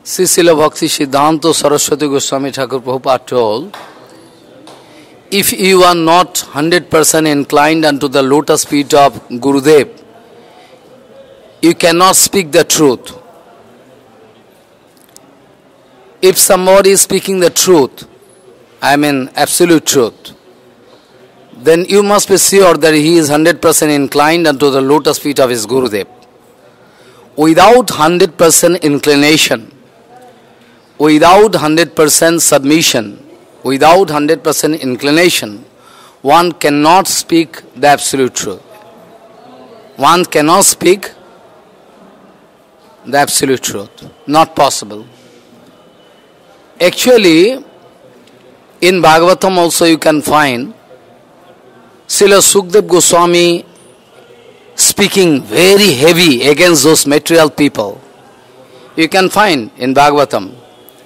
Srila Bhakti Siddhanta Saraswati Goswami Thakur Prabhupada told, if you are not 100% inclined unto the lotus feet of Gurudev, you cannot speak the truth. If somebody is speaking the truth, I mean absolute truth, then you must be sure that he is 100% inclined unto the lotus feet of his Gurudev. Without 100% inclination, without 100% submission, without 100% inclination, one cannot speak the absolute truth. One cannot speak the absolute truth. Not possible. Actually, in Bhagavatam also you can find Srila Sukdev Goswami speaking very heavy against those material people. You can find in Bhagavatam.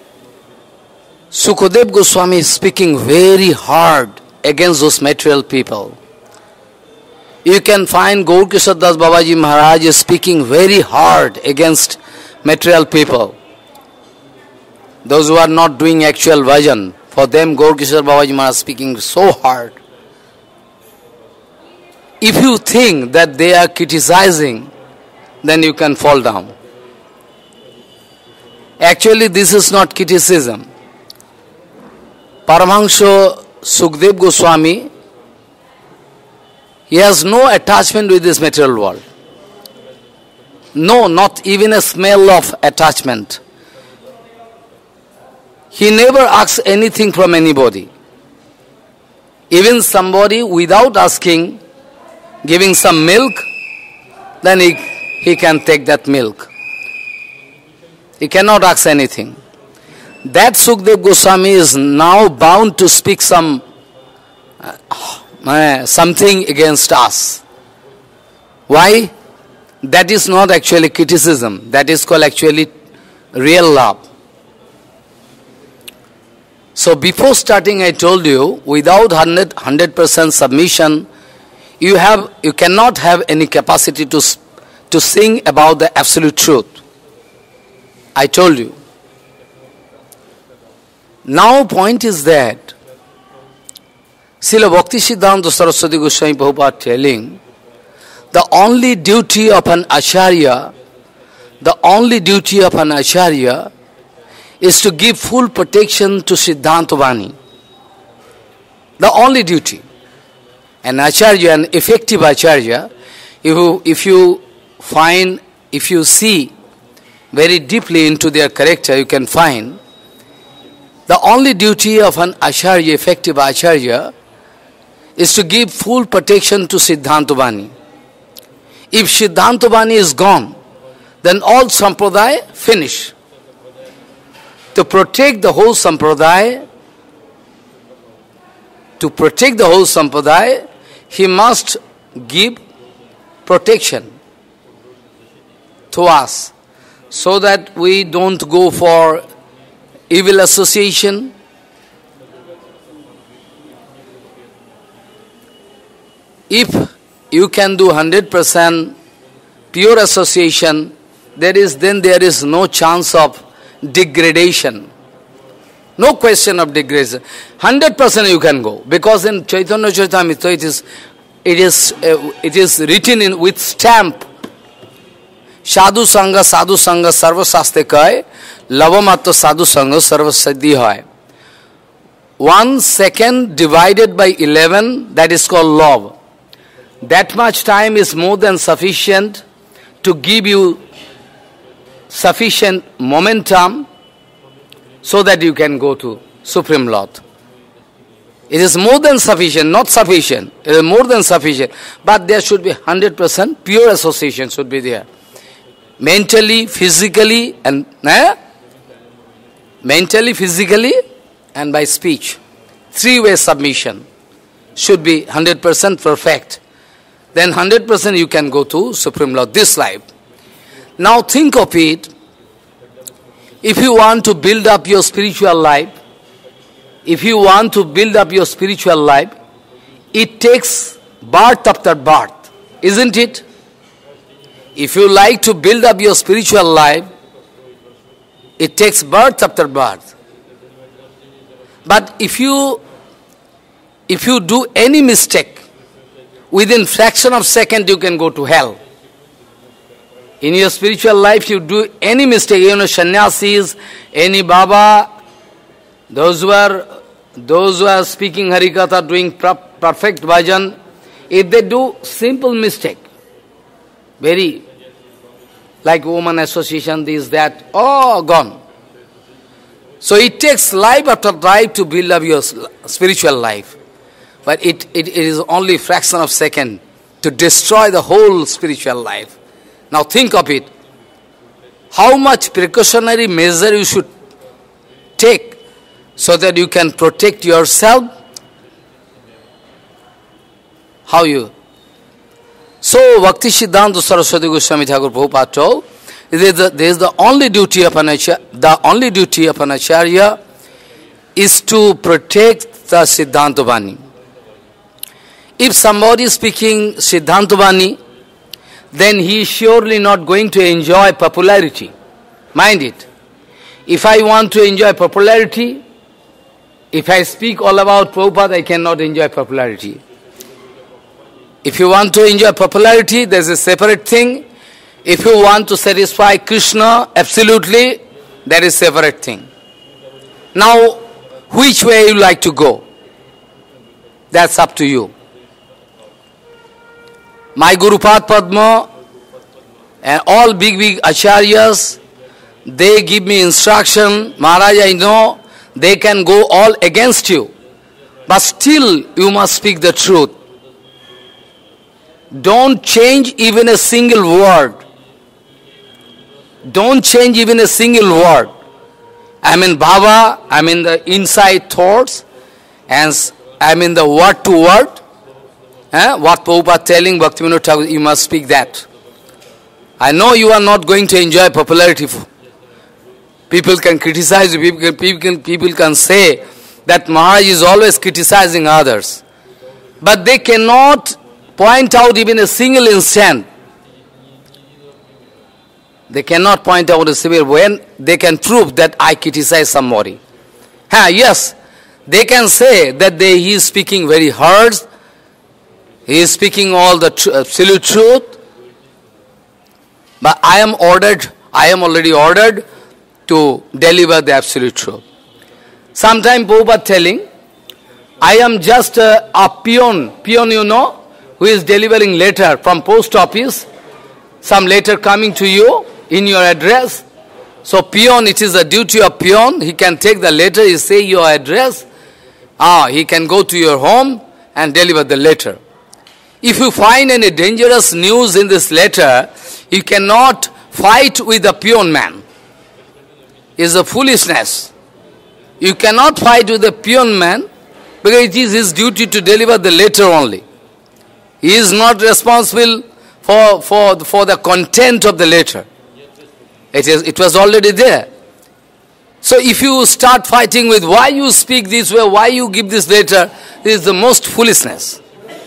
Sukadev Goswami is speaking very hard against those material people. You can find Gaurkishore Das Babaji Maharaj is speaking very hard against material people. Those who are not doing actual bhajan, for them Gaurkishore Babaji Maharaj is speaking so hard. If you think that they are criticizing, then you can fall down. Actually, this is not criticism. Paramahansa Sukdev Goswami, he has no attachment with this material world. No, not even a smell of attachment. He never asks anything from anybody. Even somebody without asking, giving some milk, then he can take that milk. He cannot ask anything. That Sukdev Goswami is now bound to speak something against us. Why? That is not actually criticism. That is called actually real love. So before starting I told you, without 100% submission, you cannot have any capacity to sing about the absolute truth. I told you. Now point is that Srila Bhakti Siddhanta Saraswati Goswami Prabhupada telling, the only duty of an acharya is to give full protection to Siddhanta Vani. The only duty. An acharya, an effective acharya, if you see very deeply into their character, you can find the only duty of an acharya, effective acharya, is to give full protection to Siddhanta Vani. If Siddhanta Vani is gone, then all sampradaya finish. To protect the whole sampradaya, he must give protection to us, so that we don't go for evil association. If you can do 100% pure association, there is no chance of degradation. No question of degradation. 100% you can go, because in Chaitanya Charitamrita it is written with stamp. Sadhu Sangha Sarva Shaste Kai, Lavamatta Sadhu Sangha Sarva Siddhi Hai. 1 second divided by 11, that is called love. That much time is more than sufficient to give you sufficient momentum so that you can go to Supreme Lord. It is more than sufficient, not sufficient. It is more than sufficient. But there should be 100% pure association should be there. Mentally, physically, and by speech. 3-way submission should be 100% perfect. Then 100% you can go to Supreme Lord this life. Now think of it. If you want to build up your spiritual life, it takes birth after birth, isn't it? If you like to build up your spiritual life, It takes birth after birth. But if you do any mistake, within fraction of second you can go to hell. In your spiritual life, you do any mistake, sannyasis, any Baba, those who are speaking Harikatha, doing perfect bhajan, if they do simple mistake, very, like woman association, this, that, oh, gone. So it takes life after life to build up your spiritual life. But it is only fraction of second to destroy the whole spiritual life. Now think of it. How much precautionary measure you should take so that you can protect yourself? How you? So Bhakti Siddhanta Saraswati Goswami Thakur Prabhupada told, there is the only duty of an acharya is to protect the Siddhanta Vani. If somebody is speaking Siddhanta Vani, then he is surely not going to enjoy popularity. Mind it. If I want to enjoy popularity, if I speak all about Prabhupada, I cannot enjoy popularity. If you want to enjoy popularity, there is a separate thing. If you want to satisfy Krishna, absolutely, that is separate thing. Now, which way you like to go? That's up to you. My Guru Padma and all big acharyas, they give me instruction, Maharaj, I know, they can go all against you. But still, you must speak the truth. Don't change even a single word. Don't change even a single word. I mean Bhava, I mean the inside thoughts, and I mean the word to word. What Prabhupada telling Bhaktivinoda Thakur, you must speak that. I know you are not going to enjoy popularity. People can criticize you, people can say that Maharaj is always criticizing others. But they cannot point out even a single instant. They cannot point out a single when they can prove that I criticize somebody. Yes, they can say that he is speaking very hard. He is speaking all the absolute truth. But I am already ordered to deliver the absolute truth. Sometimes Prabhupada telling, I am just a peon, who is delivering letter from post office, some letter coming to you in your address. So peon, it is the duty of peon. He can take the letter, he say your address. He can go to your home and deliver the letter. If you find any dangerous news in this letter, you cannot fight with the peon man. It's a foolishness. You cannot fight with the peon man because it is his duty to deliver the letter only. He is not responsible for the content of the letter. It was already there. So if you start fighting with why you speak this way, why you give this letter, this is the most foolishness.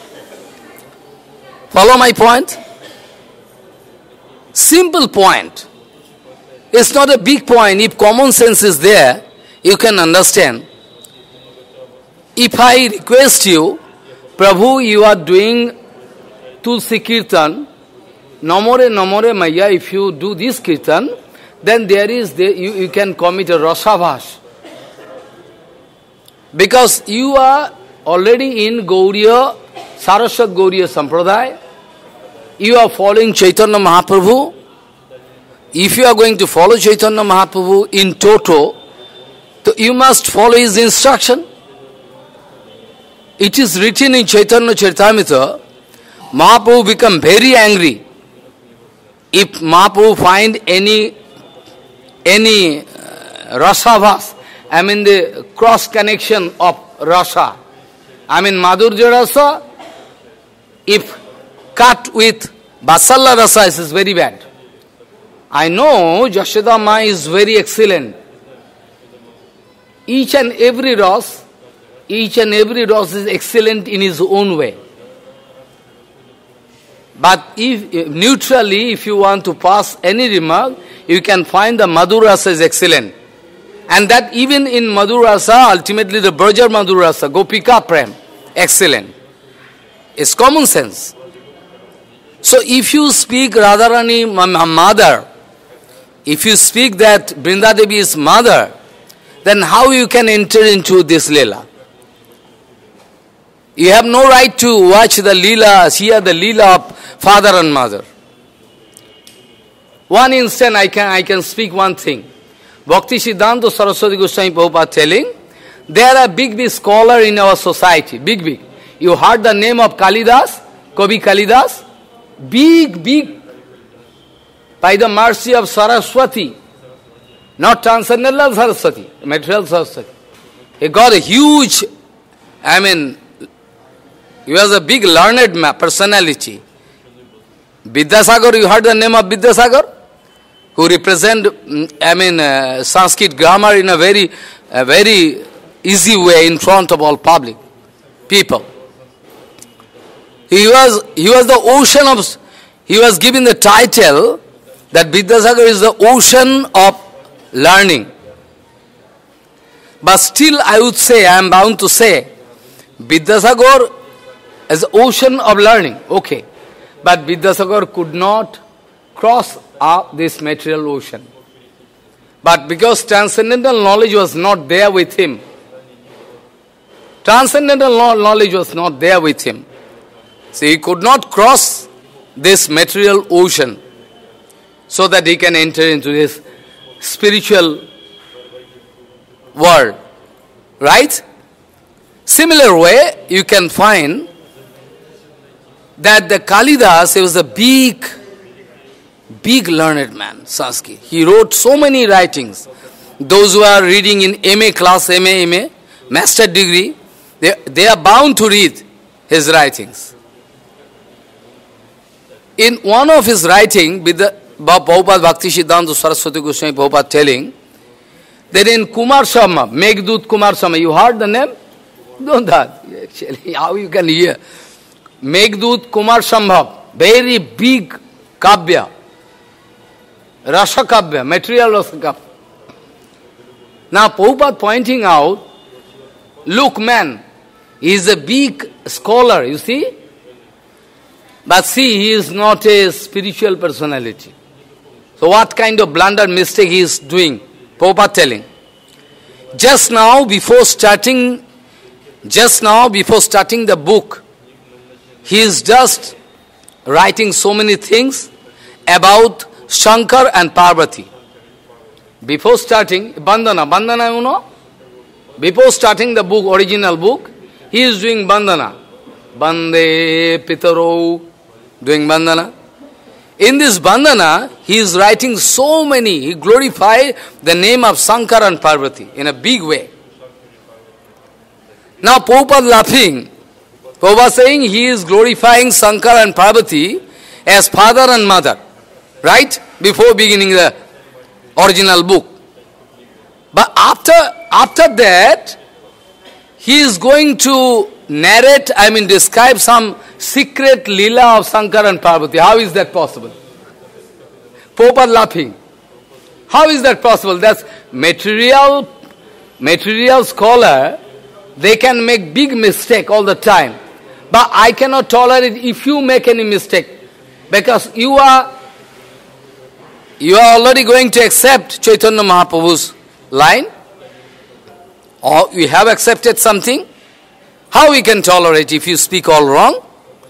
Follow my point? Simple point. It's not a big point. If common sense is there, you can understand. If I request you, Prabhu, you are doing Tulsi Kirtan, Namore Maya, if you do this Kirtan, then you can commit a Rasabhas. Because you are already in Gauriya, Saraswat Gauriya Sampradaya. You are following Chaitanya Mahaprabhu. If you are going to follow Chaitanya Mahaprabhu in toto, so you must follow his instruction. It is written in Chaitanya Charitamrita, Mahaprabhu become very angry if Mahaprabhu find any rasavas, I mean the cross connection of rasa. I mean Madhurya rasa, if cut with Vasalla rasa, it is very bad. I know Yashoda Ma is very excellent. Each and every ras is excellent in his own way. But if neutrally, if you want to pass any remark, you can find the Madhurasa is excellent. And that even in Madhurasa, ultimately the Braja Madhurasa, Gopika Prem, excellent. It's common sense. So if you speak Radharani mother, if you speak that Brinda Devi is mother, then how you can enter into this Leela? You have no right to watch the Leela, hear the Leela of father and mother. One instant I can speak one thing. Bhakti Siddhanta Saraswati Goswami Prabhupada telling, there are big scholar in our society, big. You heard the name of Kalidas, Kavi Kalidas? Big, by the mercy of Saraswati, not transcendental Saraswati, material Saraswati. He got a huge, he was a big learned personality. Vidyasagar, you heard the name of Vidyasagar? Who represent, Sanskrit grammar in a very easy way in front of all public people. He was the ocean of, he was given the title that Vidyasagar is the ocean of learning. But still I would say, I am bound to say, Vidyasagar is the ocean of learning, okay. But Vidyasagar could not cross up this material ocean. But because transcendental knowledge was not there with him, transcendental knowledge was not there with him. So he could not cross this material ocean so that he can enter into this spiritual world. Right? Similar way, you can find that the Kalidas, he was a big learned man, Sanskrit. He wrote so many writings. Those who are reading in MA class, MA, master degree, they are bound to read his writings. In one of his writings, Prabhupada Bhakti Siddhanta Saraswati Goswami Prabhupada telling, that in Kumar Sharma, Meghdut Kumar Sharma, you heard the name? Don't that. Actually, how you can hear? Meghdut Kumar Shambhav, very big Kavya, Rasa Kavya, material Rasa Kavya. Now Prabhupada pointing out, look man, he is a big scholar, you see? But see, he is not a spiritual personality. So what kind of blunder mistake he is doing? Prabhupada telling. Just now before starting the book, he is just writing so many things about Shankar and Parvati. Before starting, Bandhana, you know? Before starting the book, original book, he is doing Bandhana. Bande Pitaro, doing Bandhana. In this Bandhana, he is writing so many, he glorified the name of Shankar and Parvati in a big way. Now Prabhupada laughing, Prabhupada saying he is glorifying Shankar and Parvati as father and mother, right? Before beginning the original book. But after that, he is going to narrate, describe some secret lila of Shankar and Parvati. How is that possible? Prabhupada laughing. How is that possible? That's material scholar, they can make big mistake all the time. But I cannot tolerate if you make any mistake. Because you are already going to accept Chaitanya Mahaprabhu's line. Or you have accepted something. How we can tolerate if you speak all wrong?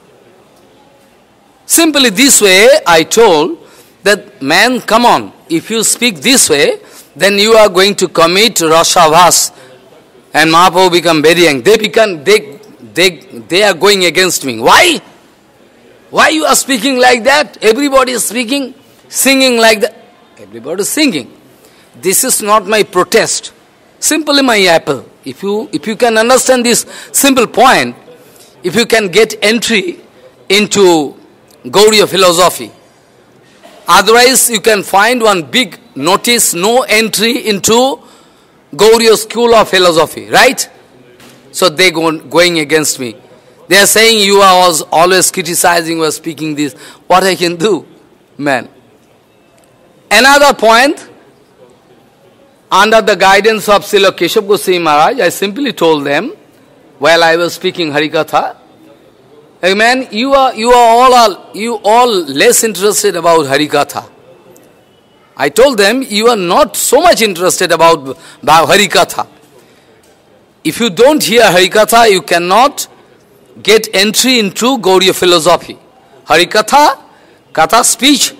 Simply this way, I told that, man, come on, if you speak this way, then you are going to commit Rasavas, and Mahaprabhu become very angry. They are going against me. Why? Why you are speaking like that? Everybody is speaking, singing like that. Everybody is singing. This is not my protest. Simply my appeal. If you can understand this simple point, if you can get entry into Gauriya philosophy, otherwise you can find one big notice, no entry into Gauriya school of philosophy, right? So they going against me. They are saying you are always criticizing or speaking this. What I can do? Man. Another point, under the guidance of Srila Keshav Goswami Maharaj, I simply told them, while I was speaking Harikatha, hey man, you all less interested about Harikatha. I told them, you are not so much interested about Harikatha. If you don't hear Harikatha, you cannot get entry into Gauriya philosophy. Harikatha, Katha speech,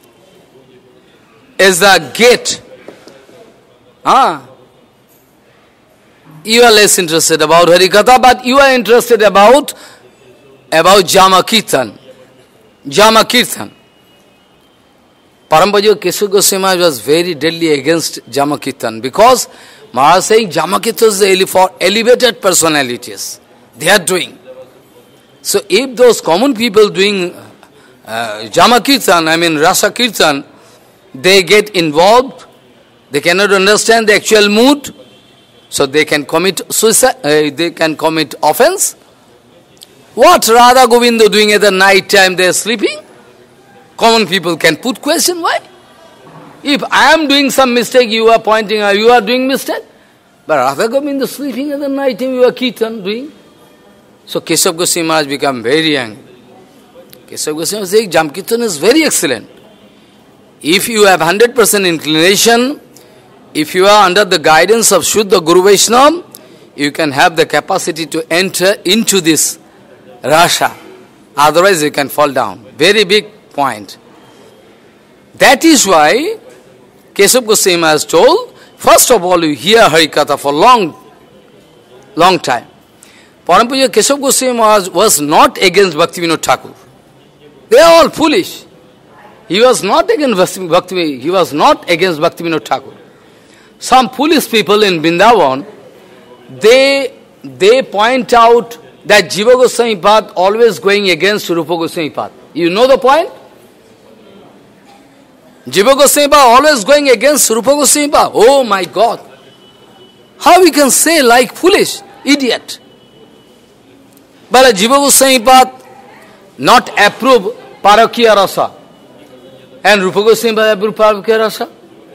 is the gate. You are less interested about Harikatha, but you are interested about Jama Kirtan. Jama Kirtan. Parampujya Keshav Goswami Maharaj was very deadly against Jama Kirtan because Maharaj saying Jama Kirtan is for elevated personalities. They are doing. So if those common people doing Jama Kirtan, Rasa Kirtan, they get involved, they cannot understand the actual mood, so they can commit suicide, they can commit offense. What Radha Govinda doing at the night time, they are sleeping? Common people can put question, why? If I am doing some mistake, you are pointing out, you are doing mistake. But Radha Govinda sleeping at the night time, you are Kirtan doing. So Keshav Goswami Maharaj become very angry. Keshav Goswami says, Jam Kirtan is very excellent. If you have 100% inclination, if you are under the guidance of Shuddha Guru Vaishnava, you can have the capacity to enter into this Rasha. Otherwise you can fall down. Very big point. That is why Keshav Goswami has told, first of all you hear Harikatha for long time. Parampujya Keshav Goswami was not against Bhaktivinoda Thakur. They are all foolish. He was not against Bhaktivinoda Thakur. Some foolish people in Vrindavan, they point out that Jiva Goswami Pad always going against Rupa Goswami Pad. You know the point? Jiva Goswami Pad always going against Rupa Goswami Pad. Oh my God! How we can say like foolish, idiot? But Jiva Goswami Pad not approve Parakya Rasa. And Rupa Goswami Pad approve Parakya Rasa.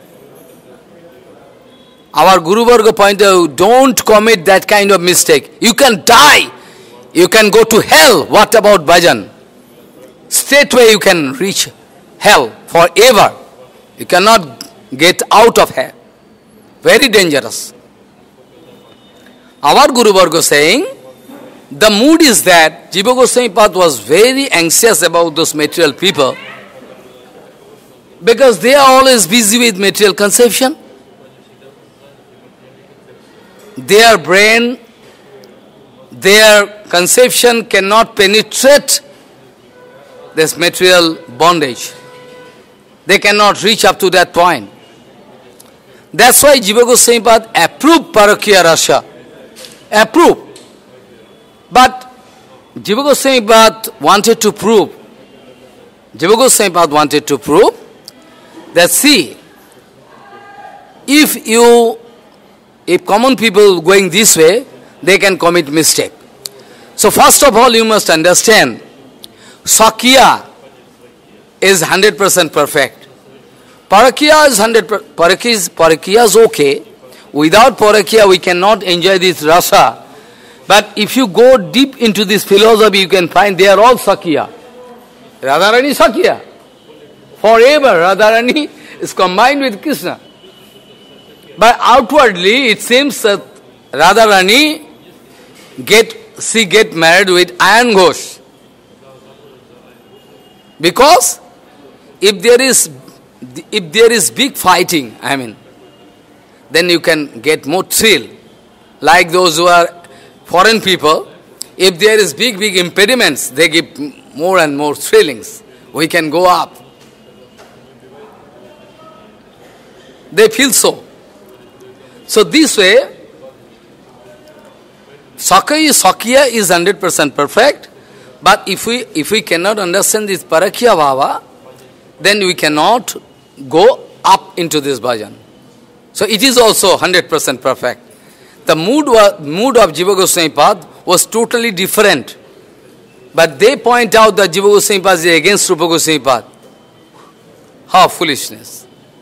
Our Guru Varga pointed out, don't commit that kind of mistake. You can die. You can go to hell. What about bhajan? Straightway you can reach hell forever. You cannot get out of hell. Very dangerous. Our Guru Varga saying, the mood is that Jiva Goswami Pad was very anxious about those material people because they are always busy with material conception. Their brain, their conception cannot penetrate this material bondage. They cannot reach up to that point. That's why Jiva Goswami Pad approved Parakya Rasa. Approved. But Jiva Goswami Pad wanted to prove that, see, if common people going this way, they can commit mistake. So first of all, you must understand, Sakya is 100% perfect. Parakya is 100%. Parakya is okay. Without Parakya, we cannot enjoy this rasa. But if you go deep into this philosophy, you can find they are all Sakya. Radharani Sakya. Forever, Radharani is combined with Krishna. But outwardly, it seems that Radharani get married with Ayan Ghosh. Because if there is big fighting, then you can get more thrill. Like those who are foreign people, if there is big impediments, they give more and more thrillings. We can go up. They feel so. So this way, Sakya is 100% perfect, but if we cannot understand this Parakya Bhava, then we cannot go up into this bhajan. So it is also 100% perfect. The mood of Jiva Goswami Pad was totally different. But they point out that Jiva Goswami Pad is against Rupa Goswami Pad. How foolishness.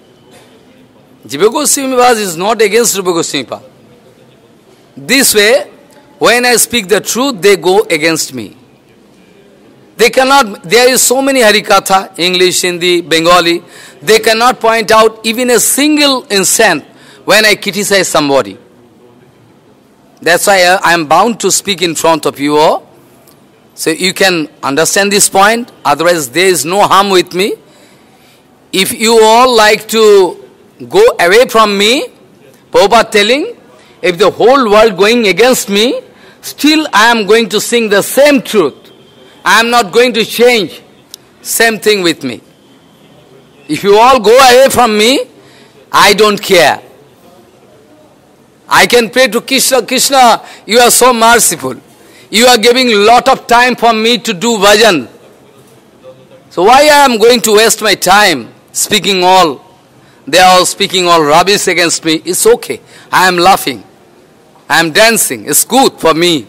Jiva Goswami is not against Rupa Goswami Pad. This way, when I speak the truth, they go against me. They cannot, there is so many Harikatha, English, Hindi, Bengali, they cannot point out even a single instant when I criticize somebody. That's why I am bound to speak in front of you all. So you can understand this point, otherwise there is no harm with me. If you all like to go away from me, Prabhupada telling, if the whole world going against me, still I am going to sing the same truth. I am not going to change. Same thing with me. If you all go away from me, I don't care. I can pray to Krishna, Krishna, you are so merciful. You are giving a lot of time for me to do bhajan. So why I am going to waste my time speaking all, they are all speaking all rubbish against me. It's okay. I am laughing. I am dancing. It's good for me.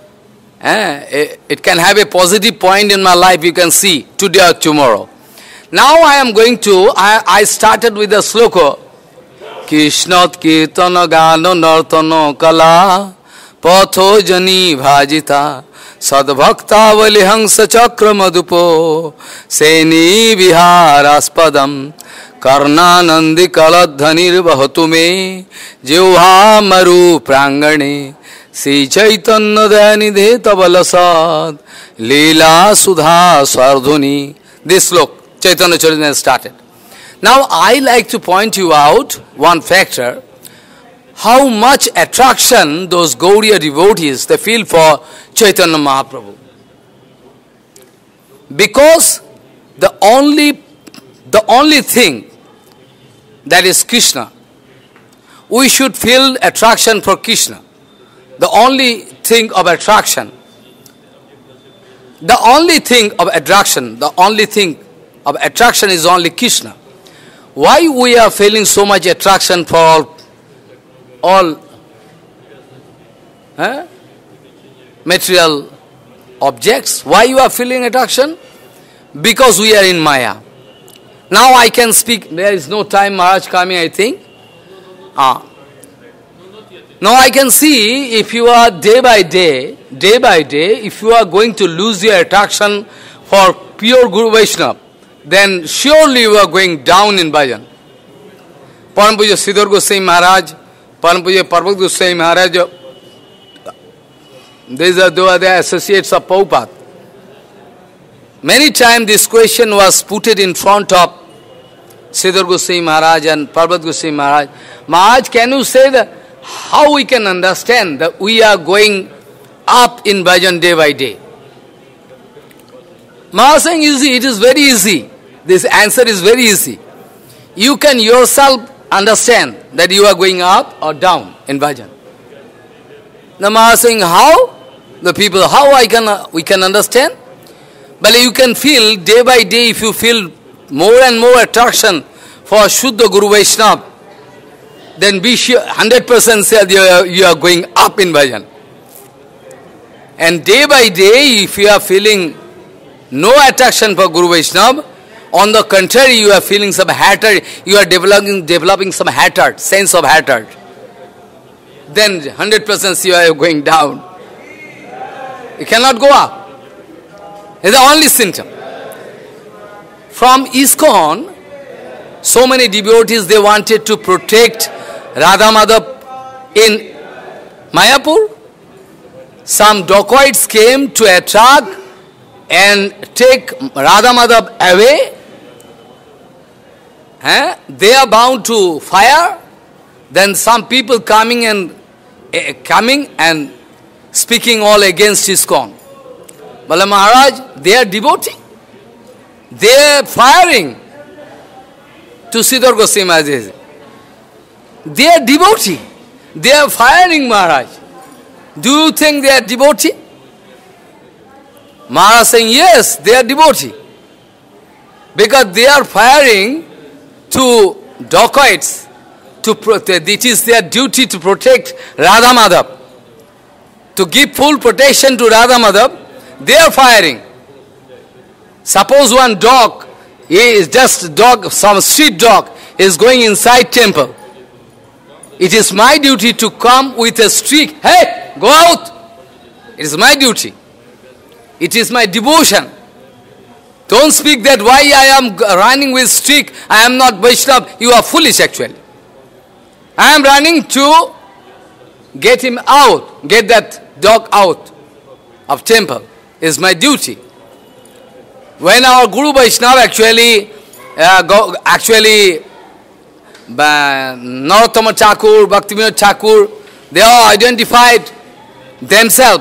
It can have a positive point in my life, you can see, today or tomorrow. Now I am going to, I started with the sloka. Krishnat kirtana gano nartano kala patho jani bhajita sadbhakta valihansa chakra madupo seni viharaspadam karnanandi kaladhanir bahatume jivha maru prangane Sri Chaitanya Dayanidhe Tabalasad Leela Sudha Swardhuni. This slok, Chaitanya Charitanya started. Now I like to point you out one factor, how much attraction those Gaudiya devotees, they feel for Chaitanya Mahaprabhu. Because the only thing that is Krishna, we should feel attraction for Krishna. The only thing of attraction, is only Krishna. Why we are feeling so much attraction for all material objects? Why you are feeling attraction? Because we are in Maya. Now I can speak, there is no time, Maharaj coming, I think. Now I can see if you are day by day, if you are going to lose your attraction for pure Guru Vaishnava, then surely you are going down in bhajan. Param Puja Sridhar Goswami Maharaj, Param Puja Parvat Goswami Maharaj, these are the associates of Prabhupada. Many times this question was put in front of Sridhar Goswami Maharaj and Parvat Goswami Maharaj. Maharaj, can you say that how we can understand that we are going up in bhajan day by day? Maharaj saying easy, it is very easy. This answer is very easy. You can yourself understand that you are going up or down in bhajan. The Maharaj saying how? The people, how we can understand? But you can feel day by day, if you feel more and more attraction for Shuddha Guru Vaishnava, then be sure, 100% say you are going up in bhajan. And day by day, if you are feeling no attraction for Guru Vaishnava, on the contrary, you are feeling some hatred, you are developing some hatred, sense of hatred, then 100% you are going down. You cannot go up. It's the only symptom. From ISKCON, so many devotees, they wanted to protect Radha Madhav in Mayapur. Some dacoits came to attack and take Radha Madhav away. They are bound to fire. Then some people coming and speaking all against ISKCON. Bala Maharaj, they are devotee. They are firing to Sridhar Goswami Maharaj. They are devotee. They are firing Maharaj. Do you think they are devotee? Maharaj saying, yes, they are devotee. Because they are firing to dacoits. It is their duty to protect Radha Madhav. To give full protection to Radha Madhav, they are firing. Suppose one dog, he is just dog, some street dog is going inside temple. It is my duty to come with a streak. Hey, go out. It is my duty. It is my devotion. Don't speak that why I am running with streak, I am not Vaishnava. You are foolish actually. I am running to get him out, get that dog out of temple. Is my duty. When our Guru Vaishnava actually Narottama Thakur, Bhaktivinoda Thakur, they all identified themselves.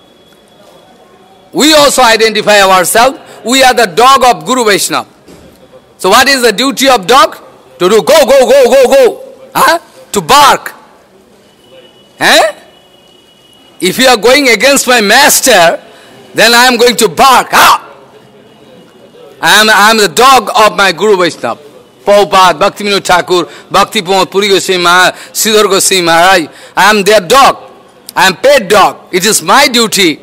We also identify ourselves. We are the dog of Guru Vaishnava. So what is the duty of dog? To do go, go, go, go, go. Huh? To bark. Eh? If you are going against my master, then I am going to bark. Ah! I am the dog of my Guru Vaishnava. Prabhupada, Bhaktivinoda Thakur, Bhakti Pramod Puri Goswami Maharaj, Sridhar Goswami Maharaj. I am their dog. I am paid dog. It is my duty.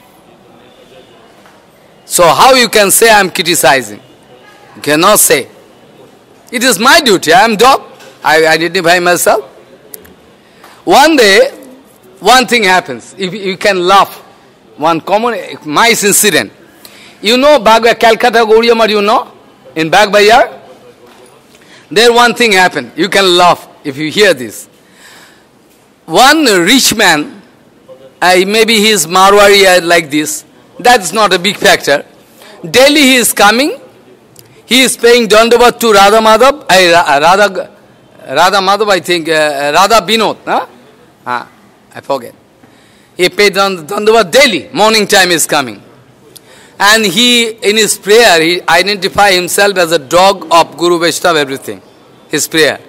So how you can say I am criticizing? You cannot say. It is my duty. I am dog. I identify myself. One day, one thing happens. If you can laugh. One common mice incident. You know Calcutta Gaudiya Math, you know? In Bagbayar? There one thing happened. You can laugh if you hear this. One rich man, maybe he is Marwari like this. That's not a big factor. Daily he is coming. He is paying Dandavat to Radha Madhav. Radha Madhav, I think. Radha Binod. Huh? I forget. He paid Dandavat daily. Morning time is coming. And he, in his prayer, he identifies himself as a dog of Guru Vaishnava, everything. His prayer.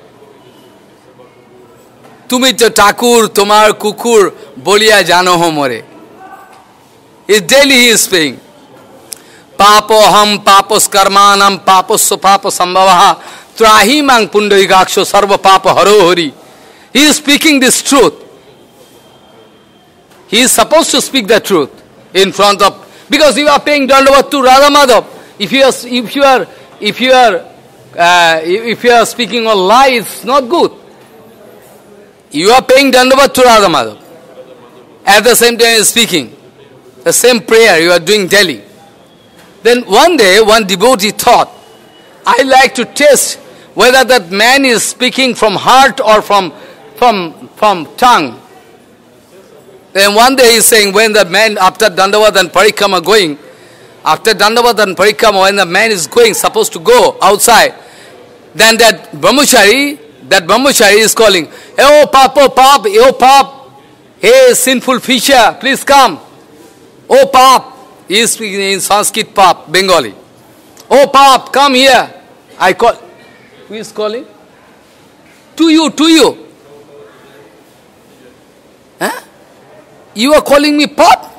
Tumi to Thakur, Tomar Kukur, Bolia Jano ho more. Daily he is praying. Papo ham papos karmanam papos so papo sambhavaha trahimang pundarikaksho sarva papa harohari. He is speaking this truth. He is supposed to speak the truth in front of, because you are paying Dandavat to Radha Madhav. If you are speaking a lie, it's not good. You are paying Dandavat to Radha Madhav. At the same time, you are speaking. The same prayer you are doing daily. Then one day, one devotee thought, I like to test whether that man is speaking from heart or from tongue. Then one day he is saying, when the man, after Dandavat and Parikrama going, after Dandavat and Parikrama, when the man is going, supposed to go outside, then that brahmachari is calling, oh pap, oh pap, hey sinful fisher, please come. Oh pap, he is speaking in Sanskrit pap, Bengali. Oh pap, come here. I call, who is calling? To you. Huh? You are calling me pap?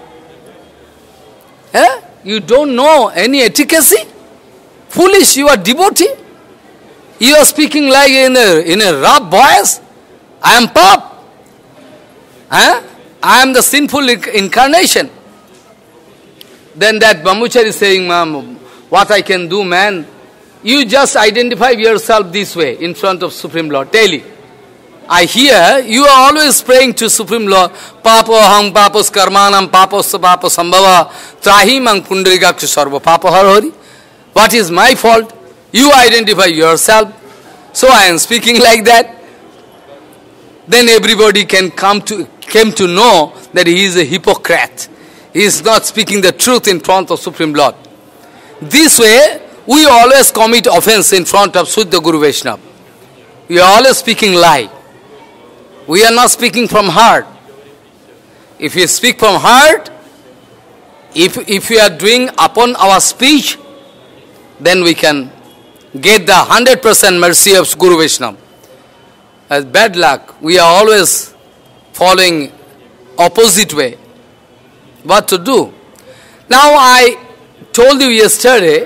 Huh? You don't know any etiquette? Foolish, you are devotee. You are speaking like in a rough voice. I am pap. Huh? I am the sinful incarnation. Then that brahmachari is saying, Ma'am, what I can do, man? You just identify yourself this way in front of Supreme Lord daily. I hear you are always praying to Supreme Lord, Papo hang papos karmanam papos papo sambhava trahimang pundarikaksha sarva papo harhari. What is my fault? You identify yourself. So I am speaking like that. Then everybody came to know that he is a hypocrite. He is not speaking the truth in front of Supreme Lord. This way, we always commit offense in front of Suddha Guru Vaishnava. We are always speaking lie. We are not speaking from heart. If you speak from heart, if we are doing upon our speech, then we can get the 100% mercy of Guru Vaishnava. As bad luck, we are always following opposite way. What to do? Now I told you yesterday,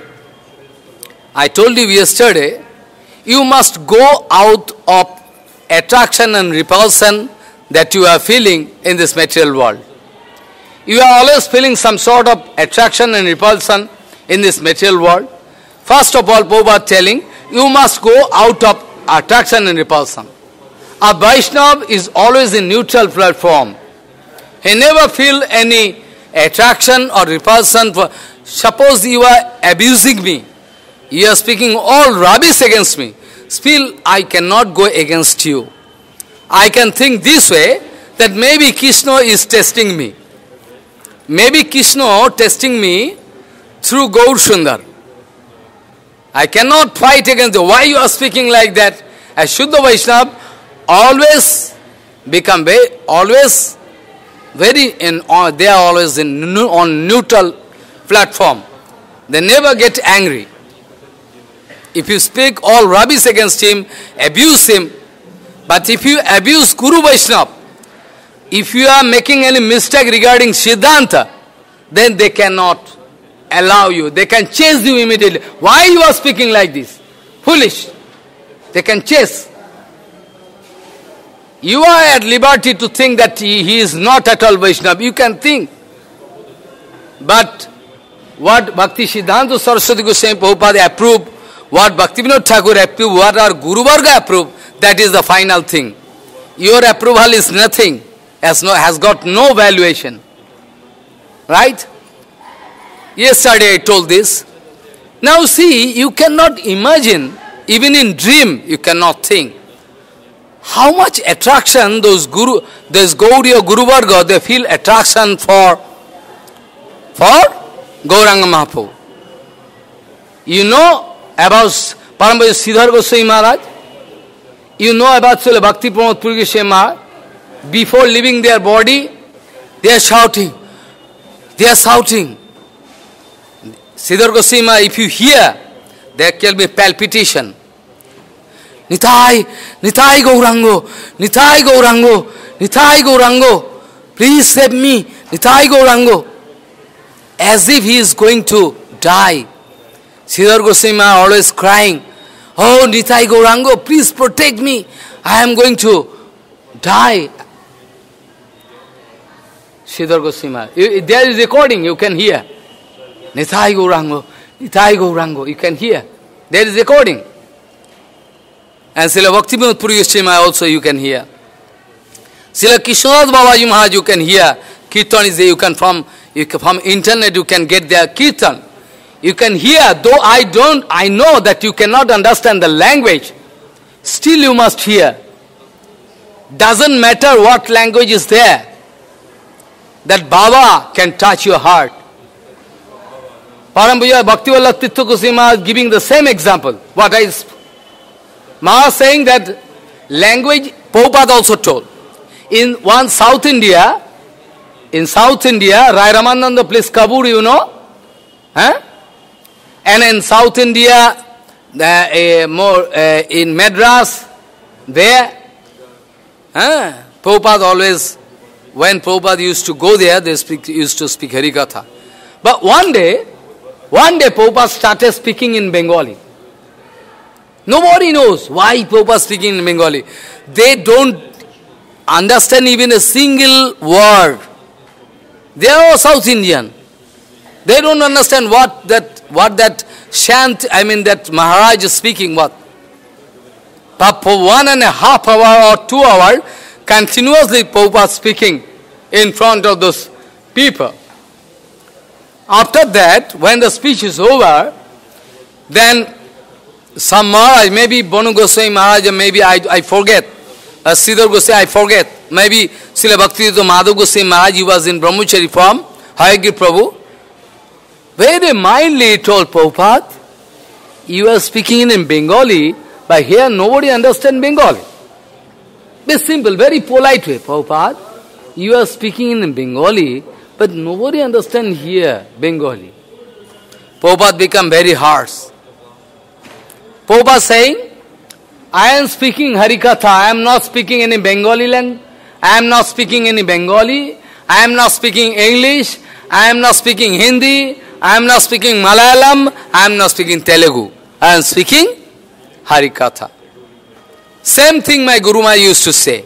you must go out of attraction and repulsion that you are feeling in this material world. You are always feeling some sort of attraction and repulsion in this material world. First of all, Prabhupada telling, you must go out of attraction and repulsion. A Vaishnava is always in neutral platform. He never feel any attraction or repulsion. Suppose you are abusing me, you are speaking all rubbish against me, still I cannot go against you. I can think this way, that maybe Krishna is testing me. Maybe Krishna testing me through Gaur Sundar. I cannot fight against you. Why you are speaking like that? As Shuddha Vaishnava, always become they are always on neutral platform. They never get angry. If you speak all rubbish against him, abuse him, but if you abuse Guru Vaishnava, if you are making any mistake regarding Siddhanta, then they cannot allow you. They can chase you immediately. Why you are speaking like this? Foolish. They can chase. You are at liberty to think that he is not at all Vaishnava. You can think. But what Bhakti Siddhanta Saraswati Goswami Prabhupada approved, what Bhaktivinoda Thakur approved, what our Guru Varga approved, that is the final thing. Your approval is nothing, has got no valuation. Right? Yesterday I told this. Now see, you cannot imagine, even in dream you cannot think, how much attraction those Gaudiya Guru Varga, they feel attraction for Gauranga Mahaprabhu. You know about Parambhava Sridhar Goswami Maharaj? You know about Srila Bhakti Pramod Puri Goswami Maharaj? Before leaving their body, they are shouting. They are shouting. Sridhar Goswami Maharaj, if you hear, there can be palpitation. Nitai, Nitai Gaurango, Nitai Gaurango, Nitai Gaurango, please save me, Nitai Gaurango. As if he is going to die. Sridhar Goswami Maharaj always crying, oh Nitai Gaurango, please protect me, I am going to die. Sridhar Goswami Maharaj, there is recording, you can hear. Nitai Gaurango, you can hear. There is recording. And Srila Bhaktivinoda Puri Goswami also you can hear. Srila Krishnadas Babaji Maharaj you can hear. Kirtan is there, you can from internet you can get their Kirtan. You can hear, though I know that you cannot understand the language, still you must hear. Doesn't matter what language is there, that Baba can touch your heart. Parampuja Bhaktivinoda Tirtha Goswami Maharaj giving the same example. What I Maharaj saying that language, Prabhupada also told. In South India, Rai Ramananda place Kabur, you know? And in South India, in Madras, there, Prabhupada always, when Prabhupada used to go there, they used to speak Harikatha. But one day Prabhupada started speaking in Bengali. Nobody knows why Prabhupada is speaking in Bengali. They don't understand even a single word. They are all South Indian. They don't understand what that chant, that Maharaj is speaking, what. But for 1.5 hours or 2 hours, continuously Prabhupada speaking in front of those people. After that, when the speech is over, then some Maharaj, maybe Bonu Goswami Maharaj, maybe I forget, Sridhar Goswami, I forget, maybe Srila Bhaktivedanta Madhav Goswami Maharaj, he was in Brahmachari form, Hayagiri Prabhu, very mildly told Prabhupada, you are speaking in Bengali, but here nobody understands Bengali. Very simple, very polite way, Prabhupada, you are speaking in Bengali, but nobody understands here Bengali. Prabhupada become very harsh. Prabhupada saying, I am speaking Harikatha, I am not speaking any Bengali language, I am not speaking any Bengali, I am not speaking English, I am not speaking Hindi, I am not speaking Malayalam, I am not speaking Telugu, I am speaking Harikatha. Same thing my Guru Maharaj used to say.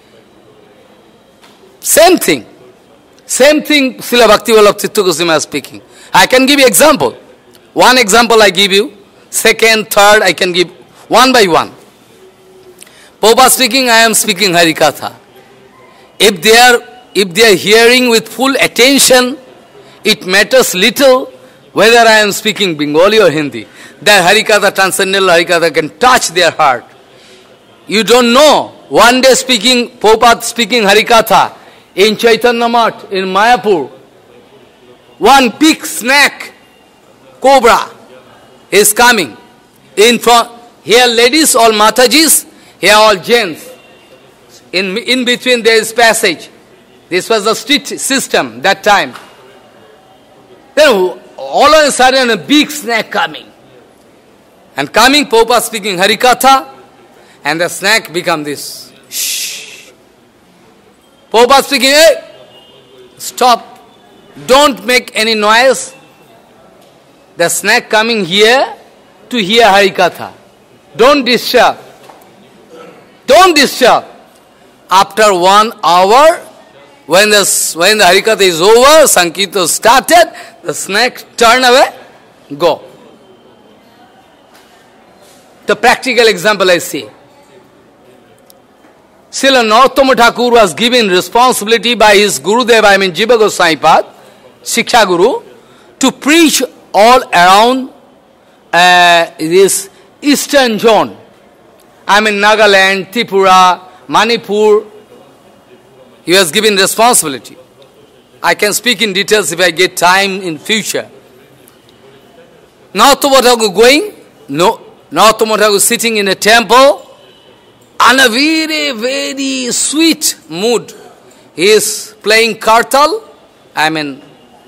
Same thing. Same thing Srila Bhaktivinoda Tirtha Goswami is speaking. I can give you example. One example I give you. Second, third, I can give one by one. Prabhupada speaking, I am speaking Harikatha. If they are hearing with full attention, it matters little whether I am speaking Bengali or Hindi. That Harikatha, transcendental Harikatha can touch their heart. You don't know. One day Prabhupada speaking Harikatha in Chaitanya Math in Mayapur. One big snake, cobra, is coming. In front, here ladies, all Matajis, here all gents. In between there is passage. This was the street system that time. Then all of a sudden a big snake coming. And coming, Prabhupada speaking Harikatha, and the snake become this. Shh. Prabhupada speaking, hey, stop. Don't make any noise. The snake coming here to hear Harikatha. Don't disturb. Don't disturb. After 1 hour, when the Harikatha is over, Sankirtan started, the snake turn away, go. The practical example I see. Srila Narottama Thakur was given responsibility by his Gurudev, I mean Jiva Goswami Pad, Shiksha Guru, to preach all around this eastern zone. I mean Nagaland, Tripura, Manipur. He was given responsibility. I can speak in details if I get time in future. Narottama Thakur going? No. Narottama Thakur sitting in a temple on a very, very sweet mood. He is playing kartal, and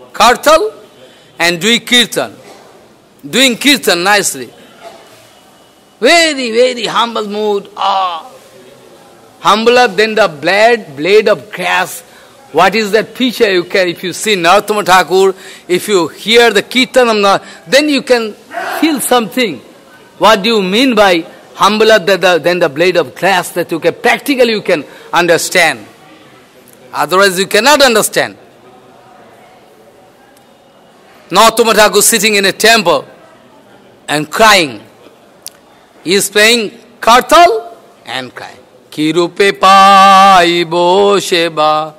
doing kirtan. Doing kirtan nicely. Very, very humble mood. Humbler than the blade of grass. What is that picture you can, if you see Narottama Thakur, if you hear the kirtan, then you can feel something. What do you mean by humbler than the blade of grass, that you can practically you can understand. Otherwise you cannot understand. Narottama Thakur sitting in a temple and crying. He is playing kartal and crying. Kirupe paibo sheba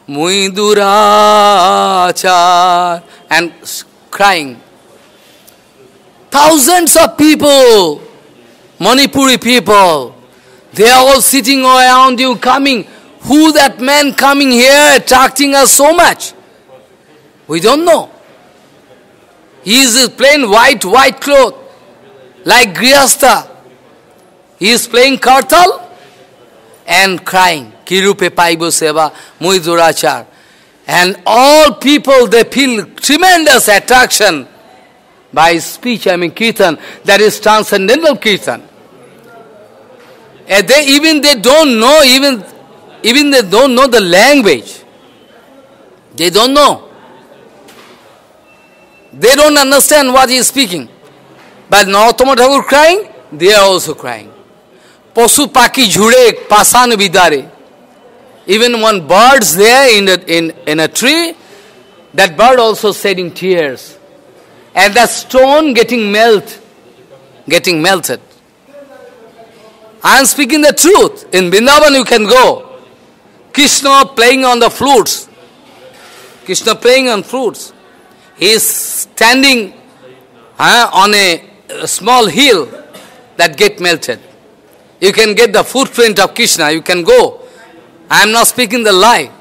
muidurachar, and crying. Thousands of people, Manipuri people, they are all sitting around you coming. Who that man coming here attracting us so much? We don't know. He is plain white cloth, like Grihastha. He is playing kartal and crying. Kirupe paibo seva muidurachar. And all people, they feel tremendous attraction by speech, I mean kirtan, that is transcendental kirtan. And they don't know, even they don't know the language. They don't know. They don't understand what he is speaking. But Narottama Thakur crying, they are also crying. Pasu paki jhure pasan vidare. Even one bird's there in a tree, that bird also shedding tears. And the stone getting melted. I am speaking the truth. In Vrindavan you can go. Krishna playing on the flutes. Krishna playing on flutes. He is standing on a small hill that get melted. You can get the footprint of Krishna. You can go. I am not speaking the lie.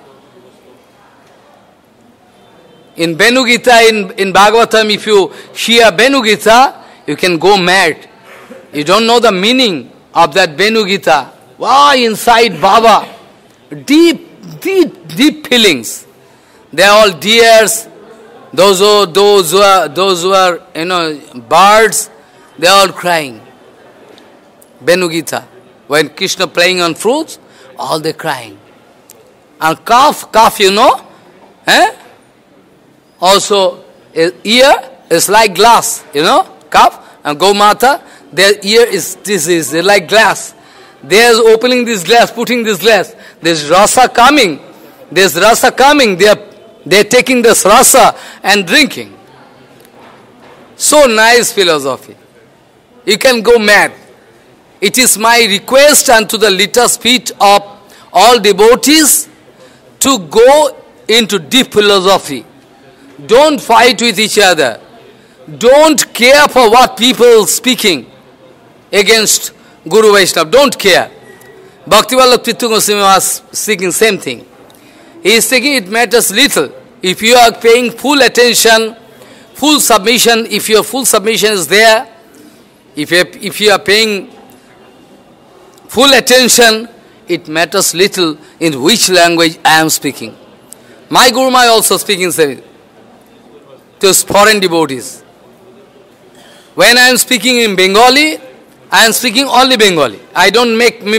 In Venu Gita, in Bhagavatam, if you hear Venu Gita, you can go mad. You don't know the meaning of that Venu Gita. Wow, inside Baba, deep feelings. They are all deers, those who are birds, they are all crying. Venu Gita. When Krishna playing on fruits, all they crying. And calf, you know, also, ear is like glass, calf and Gomata, their ear is like glass. They are opening this glass, putting this glass. There's rasa coming. They are taking this rasa and drinking. So nice philosophy. You can go mad. It is my request unto the lotus feet of all devotees to go into deep philosophy. Don't fight with each other. Don't care for what people speaking against Guru Vaishnava. Don't care. Bhaktivallabh Tirtha Goswami was speaking same thing. He is thinking it matters little. If you are paying full attention, full submission, if your full submission is there, if you are paying full attention, it matters little in which language I am speaking. My Guru Maharaj also speaking to foreign devotees. When I am speaking in Bengali, I am speaking only Bengali. I don't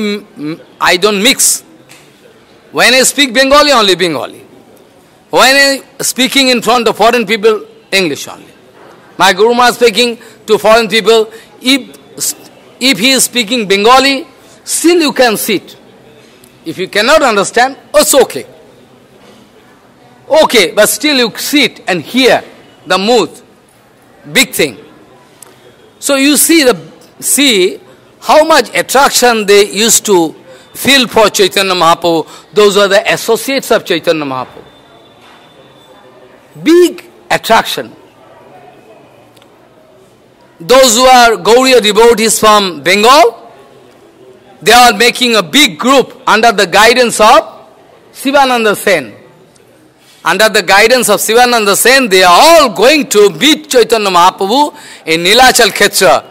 mix. When I speak Bengali, only Bengali. When I speaking in front of foreign people, English only. My Guru Maharaj speaking to foreign people, if he is speaking Bengali, still you can sit. If you cannot understand, it's okay. Okay, but still you sit and hear the mood. Big thing. So you see how much attraction they used to feel for Chaitanya Mahaprabhu. Those are the associates of Chaitanya Mahaprabhu. Big attraction. Those who are Gauriya devotees from Bengal, they are making a big group under the guidance of Sivananda Sen. Under the guidance of Sivananda Sen, they are all going to meet Chaitanya Mahaprabhu in Nilachal Khetra.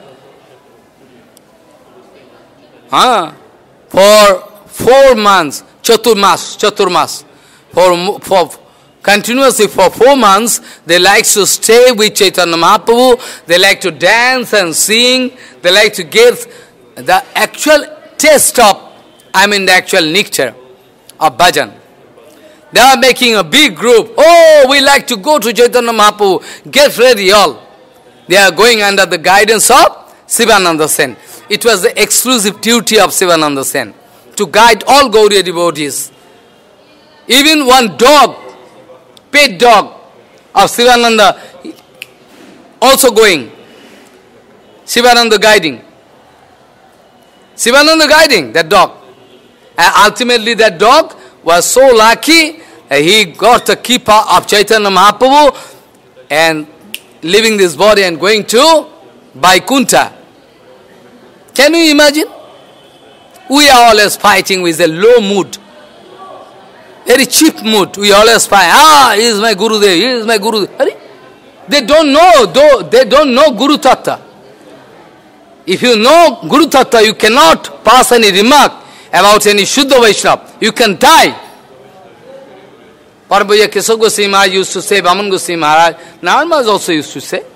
For 4 months, Chaturmas. Continuously for 4 months, they like to stay with Chaitanya Mahaprabhu, they like to dance and sing, they like to get the actual taste of, the actual nectar of bhajan. They are making a big group. Oh, we like to go to Chaitanya Mahaprabhu. Get ready all. They are going under the guidance of Sivananda Sen. It was the exclusive duty of Sivananda Sen to guide all Gauriya devotees. Even one dog, pet dog of Sivananda, also going. Sivananda guiding. Sivananda guiding that dog. And ultimately that dog was so lucky, he got the kippa of Chaitanya Mahaprabhu and leaving this body and going to Vaikuntha. Can you imagine? We are always fighting with a low mood, very cheap mood. We always fight, he is my Gurudev, he is my Gurudev. They don't know, they don't know Guru Tattva. If you know Guru Tattva, you cannot pass any remark about any Shuddha Vaishnava. You can die. Parambhaya Keshav Goswami Maharaj used to say, Vaman Goswami Maharaj, Narad Maharaj also used to say.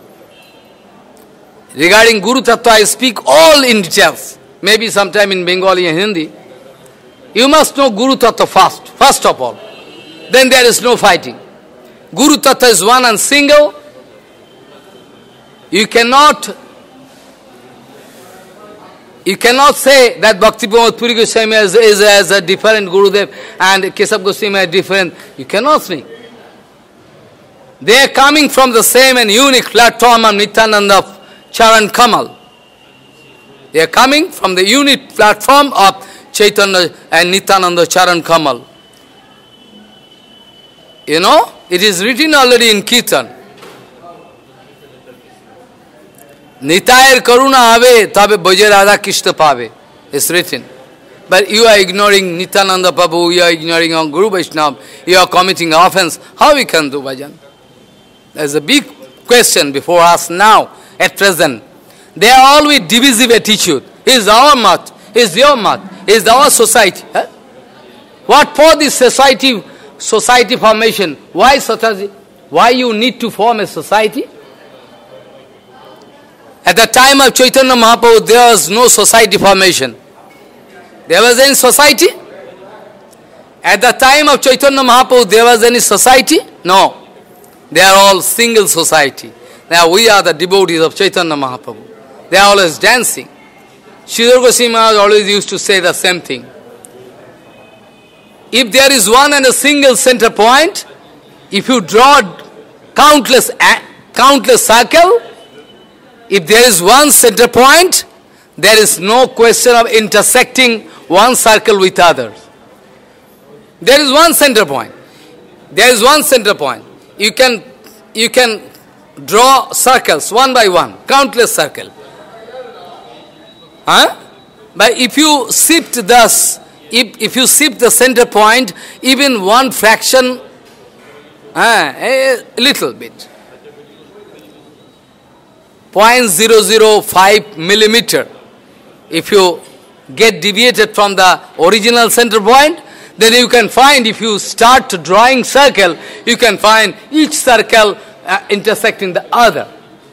Regarding Guru Tattva, I speak all in details. Maybe sometime in Bengali and Hindi. You must know Guru Tattva first of all. Then there is no fighting. Guru Tattva is one and single. You cannot say that Bhakti Pramod Puri Goswami is a different Gurudev and Keshav Goswami is different. You cannot speak. They are coming from the same and unique platform of Nityananda Charan Kamal. They are coming from the unique platform of Chaitanya and Nityananda Charan Kamal. You know, it is written already in Kirtan. Nitayar Karuna Ave, Tabe Bhaje Radha Krishna Pave. It's written. But you are ignoring Nityananda Prabhu, you are ignoring our Guru Vaishnava, you are committing offense. How we can do bhajan? There's a big question before us now, at present. They are all with divisive attitude. Is our mat, is your mat, is our society. Huh? What for this society formation? Why society? Why you need to form a society? At the time of Chaitanya Mahaprabhu, there was no society formation. There was any society? At the time of Chaitanya Mahaprabhu, there was any society? No. They are all single society. Now we are the devotees of Chaitanya Mahaprabhu. They are always dancing. Sridhar Goswami Maharaj always used to say the same thing. If there is one and a single center point, if you draw countless circle, if there is one center point, There is no question of intersecting one circle with others. There is one center point. There is one center point. You can draw circles one by one, countless circles. Huh? But if you shift thus, if you shift the center point, even one fraction, a little bit, 0.005 millimeter, if you get deviated from the original center point, then you can find, if you start drawing circle, you can find each circle intersecting the other.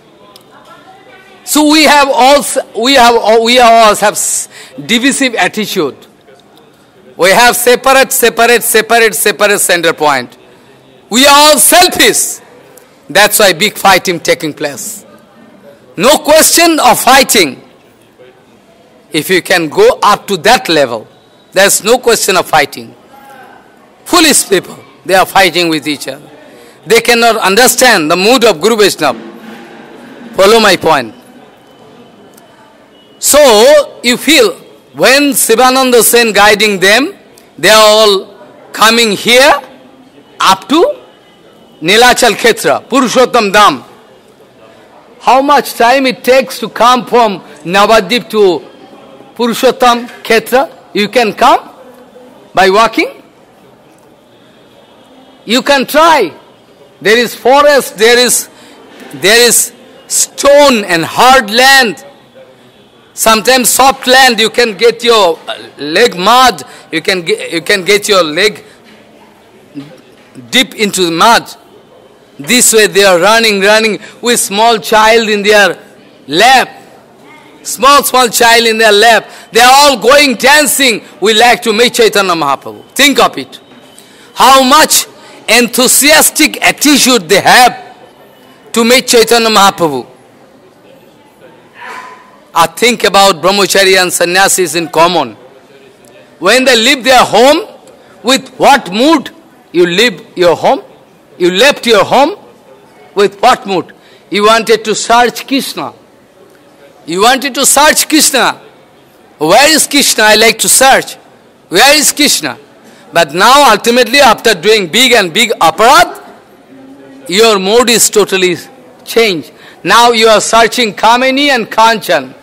So we all have divisive attitude. We have separate center point. We are all selfish. That's why big fighting taking place. No question of fighting. If you can go up to that level, there's no question of fighting. Foolish people, they are fighting with each other. They cannot understand the mood of Guru Vaishnava. Follow my point. So, you feel, when Sivananda Sen guiding them, they are all coming here up to Nilachal Khetra, Purushottam Dham. How much time it takes to come from Navadvip to Purushottam Khetra? You can come by walking. You can try. There is forest, there is stone and hard land. Sometimes soft land, you can get your leg mud, you can get your leg deep into the mud. This way they are running with small child in their lap. Small child in their lap. They are all going dancing. We like to meet Chaitanya Mahaprabhu. Think of it. How much enthusiastic attitude they have to meet Chaitanya Mahaprabhu. I think about brahmachari and sannyasis in common. When they leave their home, with what mood you leave your home? You left your home with what mood? You wanted to search Krishna. You wanted to search Krishna. Where is Krishna? I like to search. Where is Krishna? But now ultimately after doing big aparadh, your mood is totally changed. Now you are searching Kamini and Kanchan.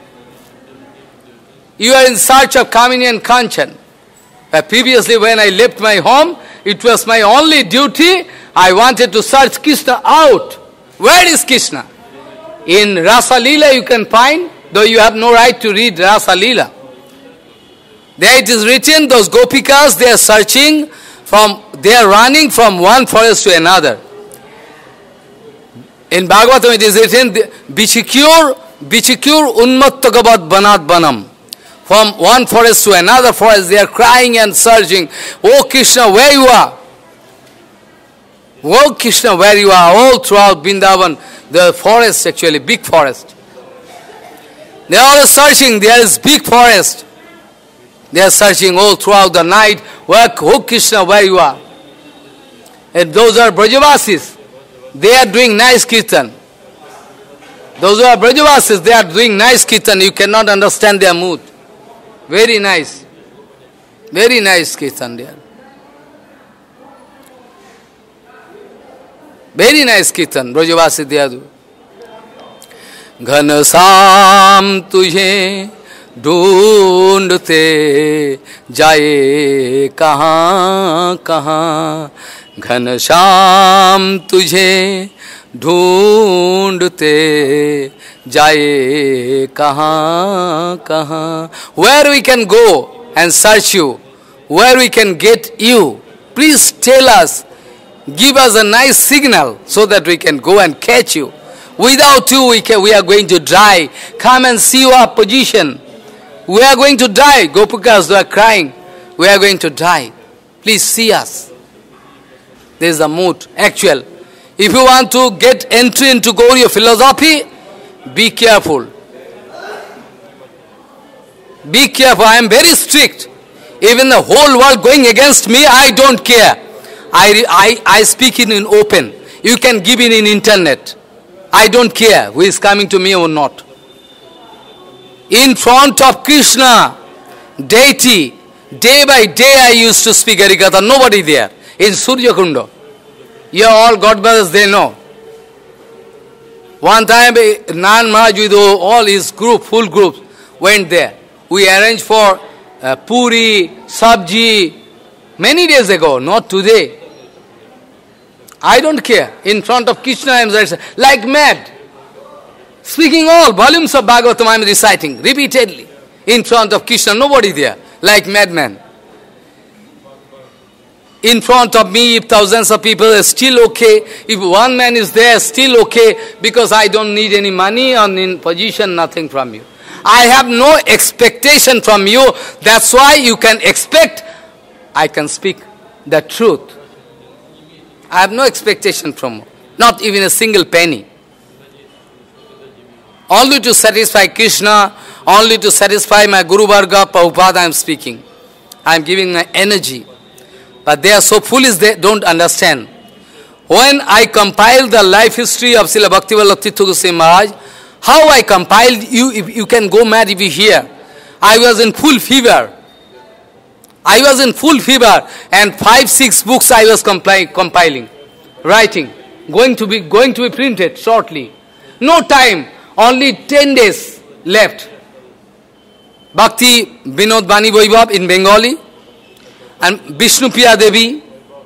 You are in search of Kamini and Kanchan. Previously when I left my home, it was my only duty. I wanted to search Krishna out. Where is Krishna? In Rasa Leela you can find, though you have no right to read Rasa Leela. There it is written, those gopikas, they are searching they are running from one forest to another. In Bhagavatam it is written, Bichikyur unmattagavat banat banam. From one forest to another forest, they are crying and searching. Oh Krishna, where you are? Oh Krishna, where you are? All throughout Vrindavan, the forest actually, big forest. They are all searching, there is big forest. They are searching all throughout the night. Oh Krishna, where you are? And those are Brajavasis. They are doing nice kirtan. Those who are Brajavasis, they are doing nice kirtan. You cannot understand their mood. Very nice. Very nice kirtan they are. Very nice kirtan, Brajavasi they are doing. Ghanshyam तुझे ढूंढते जाए कहाँ कहाँ घनश्याम तुझे ढूंढते जाए कहाँ कहाँ. Where we can go and search you, where we can get you, please tell us, give us a nice signal so that we can go and catch you. Without you we are going to die. Come and see our position. We are going to die. Gopikas are crying. We are going to die. Please see us. There is a mood, actual. If you want to get entry into Gauriya philosophy, be careful. Be careful. I am very strict. Even the whole world going against me, I don't care. I speak it in open. You can give it in internet. I don't care who is coming to me or not. In front of Krishna, deity, day by day I used to speak Harikatha, nobody there. In Surya Kunda. You are all God brothers, they know. One time, Narayan Maharaj with all his group, full groups, went there. We arranged for puri, sabji, many days ago, not today. I don't care. In front of Krishna, I am like mad. Speaking all volumes of Bhagavatam, I am reciting repeatedly. In front of Krishna, nobody there, like madman. In front of me, if thousands of people are still okay, if one man is there, still okay, because I don't need any money or in position, nothing from you. I have no expectation from you, that's why you can expect I can speak the truth. I have no expectation from you, not even a single penny. Only to satisfy Krishna, only to satisfy my Guru Varga, Prabhupada I am speaking. I am giving my energy. But they are so foolish they don't understand. When I compiled the life history of Srila Bhaktivinoda Tirtha Goswami Maharaj, how I compiled, you can go mad if you hear. I was in full fever. I was in full fever and 5-6 books I was compiling, writing, going to be printed shortly. No time, only 10 days left. Bhakti Vinod Bani Vaibhav in Bengali and Vishnupriya Devi,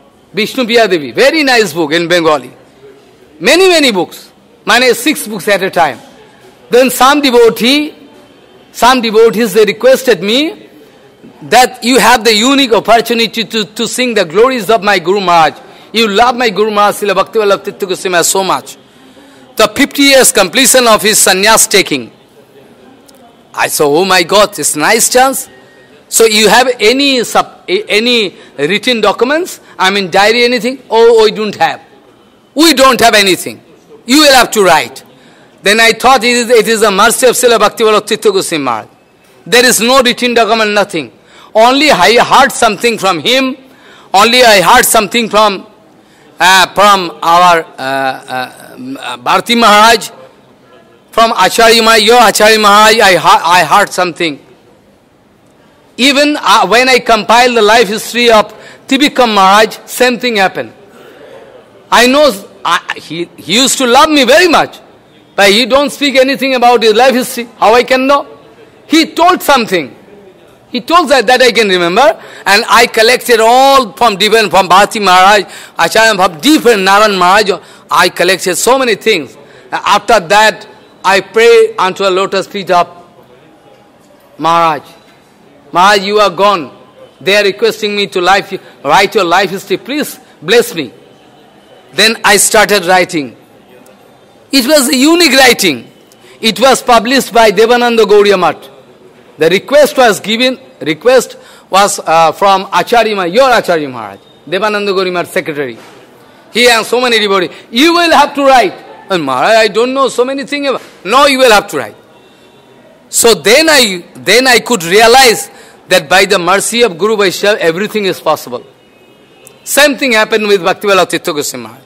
very nice book in Bengali. Many books, 6 books at a time. Then some devotees, they requested me that you have the unique opportunity to sing the glories of my Guru Maharaj. You love my Guru Maharaj, Srila Bhaktivinoda Tirtha Goswami Maharaj so much. The 50 years completion of his sannyas taking. I said, oh my God, it's a nice chance. So you have any written documents? I mean diary, anything? Oh, we don't have. We don't have anything. You will have to write. Then I thought it is the mercy of Srila Bhaktivinoda Tirtha Goswami Maharaj. There is no written document, nothing. Only I heard something from him. Only I heard something from our Bharati Maharaj, from Acharya Maharaj, your Acharya Maharaj, I heard something. Even when I compiled the life history of Tibikam Maharaj, same thing happened. I know he used to love me very much, but he don't speak anything about his life history. How I can know? He told something. He told that I can remember, and I collected all from Bharati Maharaj, Acharya Maharaj, different Narayan Maharaj. I collected so many things. After that, I pray unto the lotus feet of Maharaj. Maharaj, you are gone. They are requesting me to write your life history. Please bless me. Then I started writing. It was a unique writing. It was published by Devananda Gauriya Math. The request was from Acharya Maharaj, your Acharya Maharaj, Devananda Gauriya Math secretary. He and so many devotees. You will have to write. And Maharaj, I don't know so many things. No, you will have to write. So then I could realize that by the mercy of Guru Vaishnava, everything is possible. Same thing happened with Bhaktivinoda Tirtha Goswami Maharaj.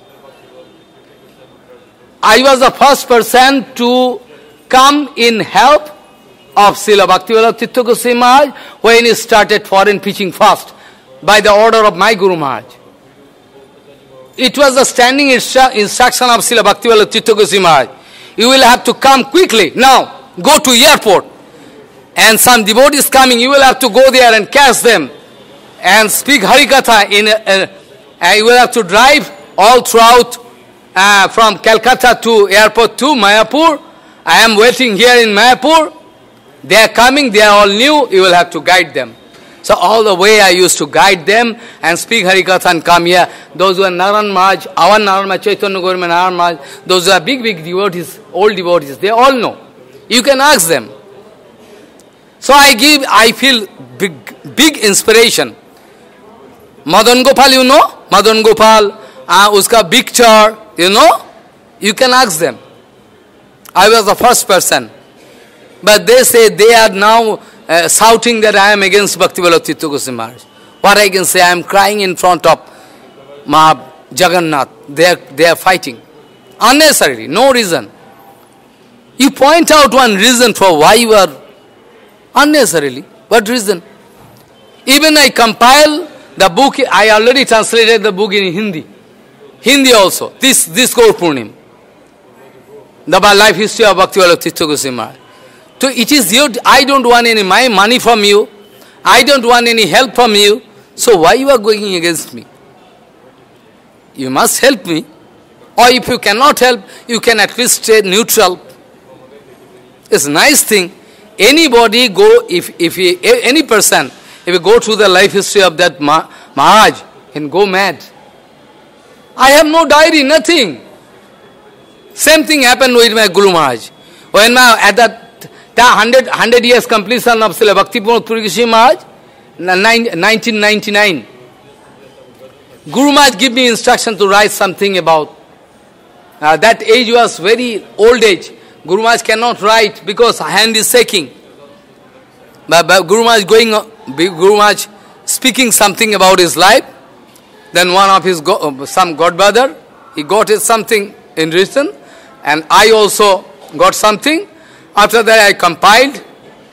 I was the first person to come in help of Srila Bhaktivinoda Tirtha Goswami Maharaj when he started foreign preaching first by the order of my Guru Maharaj. It was the standing instruction of Srila Bhaktivinoda Tirtha Goswami Maharaj. You will have to come quickly. Now, go to airport. And some devotees coming, you will have to go there and catch them. And speak Harikatha. And you will have to drive all throughout from Calcutta to airport to Mayapur. I am waiting here in Mayapur. They are coming, they are all new. You will have to guide them. So all the way I used to guide them and speak Harikatha and come here. Those who are Narayan Maharaj, our Narayan Maharaj, Chaitanya Gauriya Narayan Maharaj, those who are big devotees, old devotees, they all know. You can ask them. So I feel big inspiration. Madan Gopal, you know? Madan Gopal, uska picture, you know? You can ask them. I was the first person. But they say they are now shouting that I am against Bhaktivinoda Tirtha Goswami Maharaj. What I can say, I am crying in front of Jagannath. They are fighting. Unnecessarily, no reason. You point out one reason for why you are Unnecessarily. What reason? Even I compile the book, I already translated the book in Hindi. Hindi also. This Gaur Purnim. The life history of Bhaktivedanta Tirtha Goswami Maharaj. So it is your, I don't want any money from you. I don't want any help from you. So why you are going against me? You must help me. Or if you cannot help, you can at least stay neutral. It's a nice thing. Anybody go, any person, if you go through the life history of that Maharaj, can go mad. I have no diary, nothing. Same thing happened with my Guru Maharaj. When at that 100 years completion of Srila Bhakti-Pramod Puri Goswami Maharaj, 1999, Guru Maharaj gave me instruction to write something about. That age was very old age. Guru Maharaj cannot write because hand is shaking. But Guru Maharaj speaking something about his life. Then one of his some godbrother, he got something in written, and I also got something. After that I compiled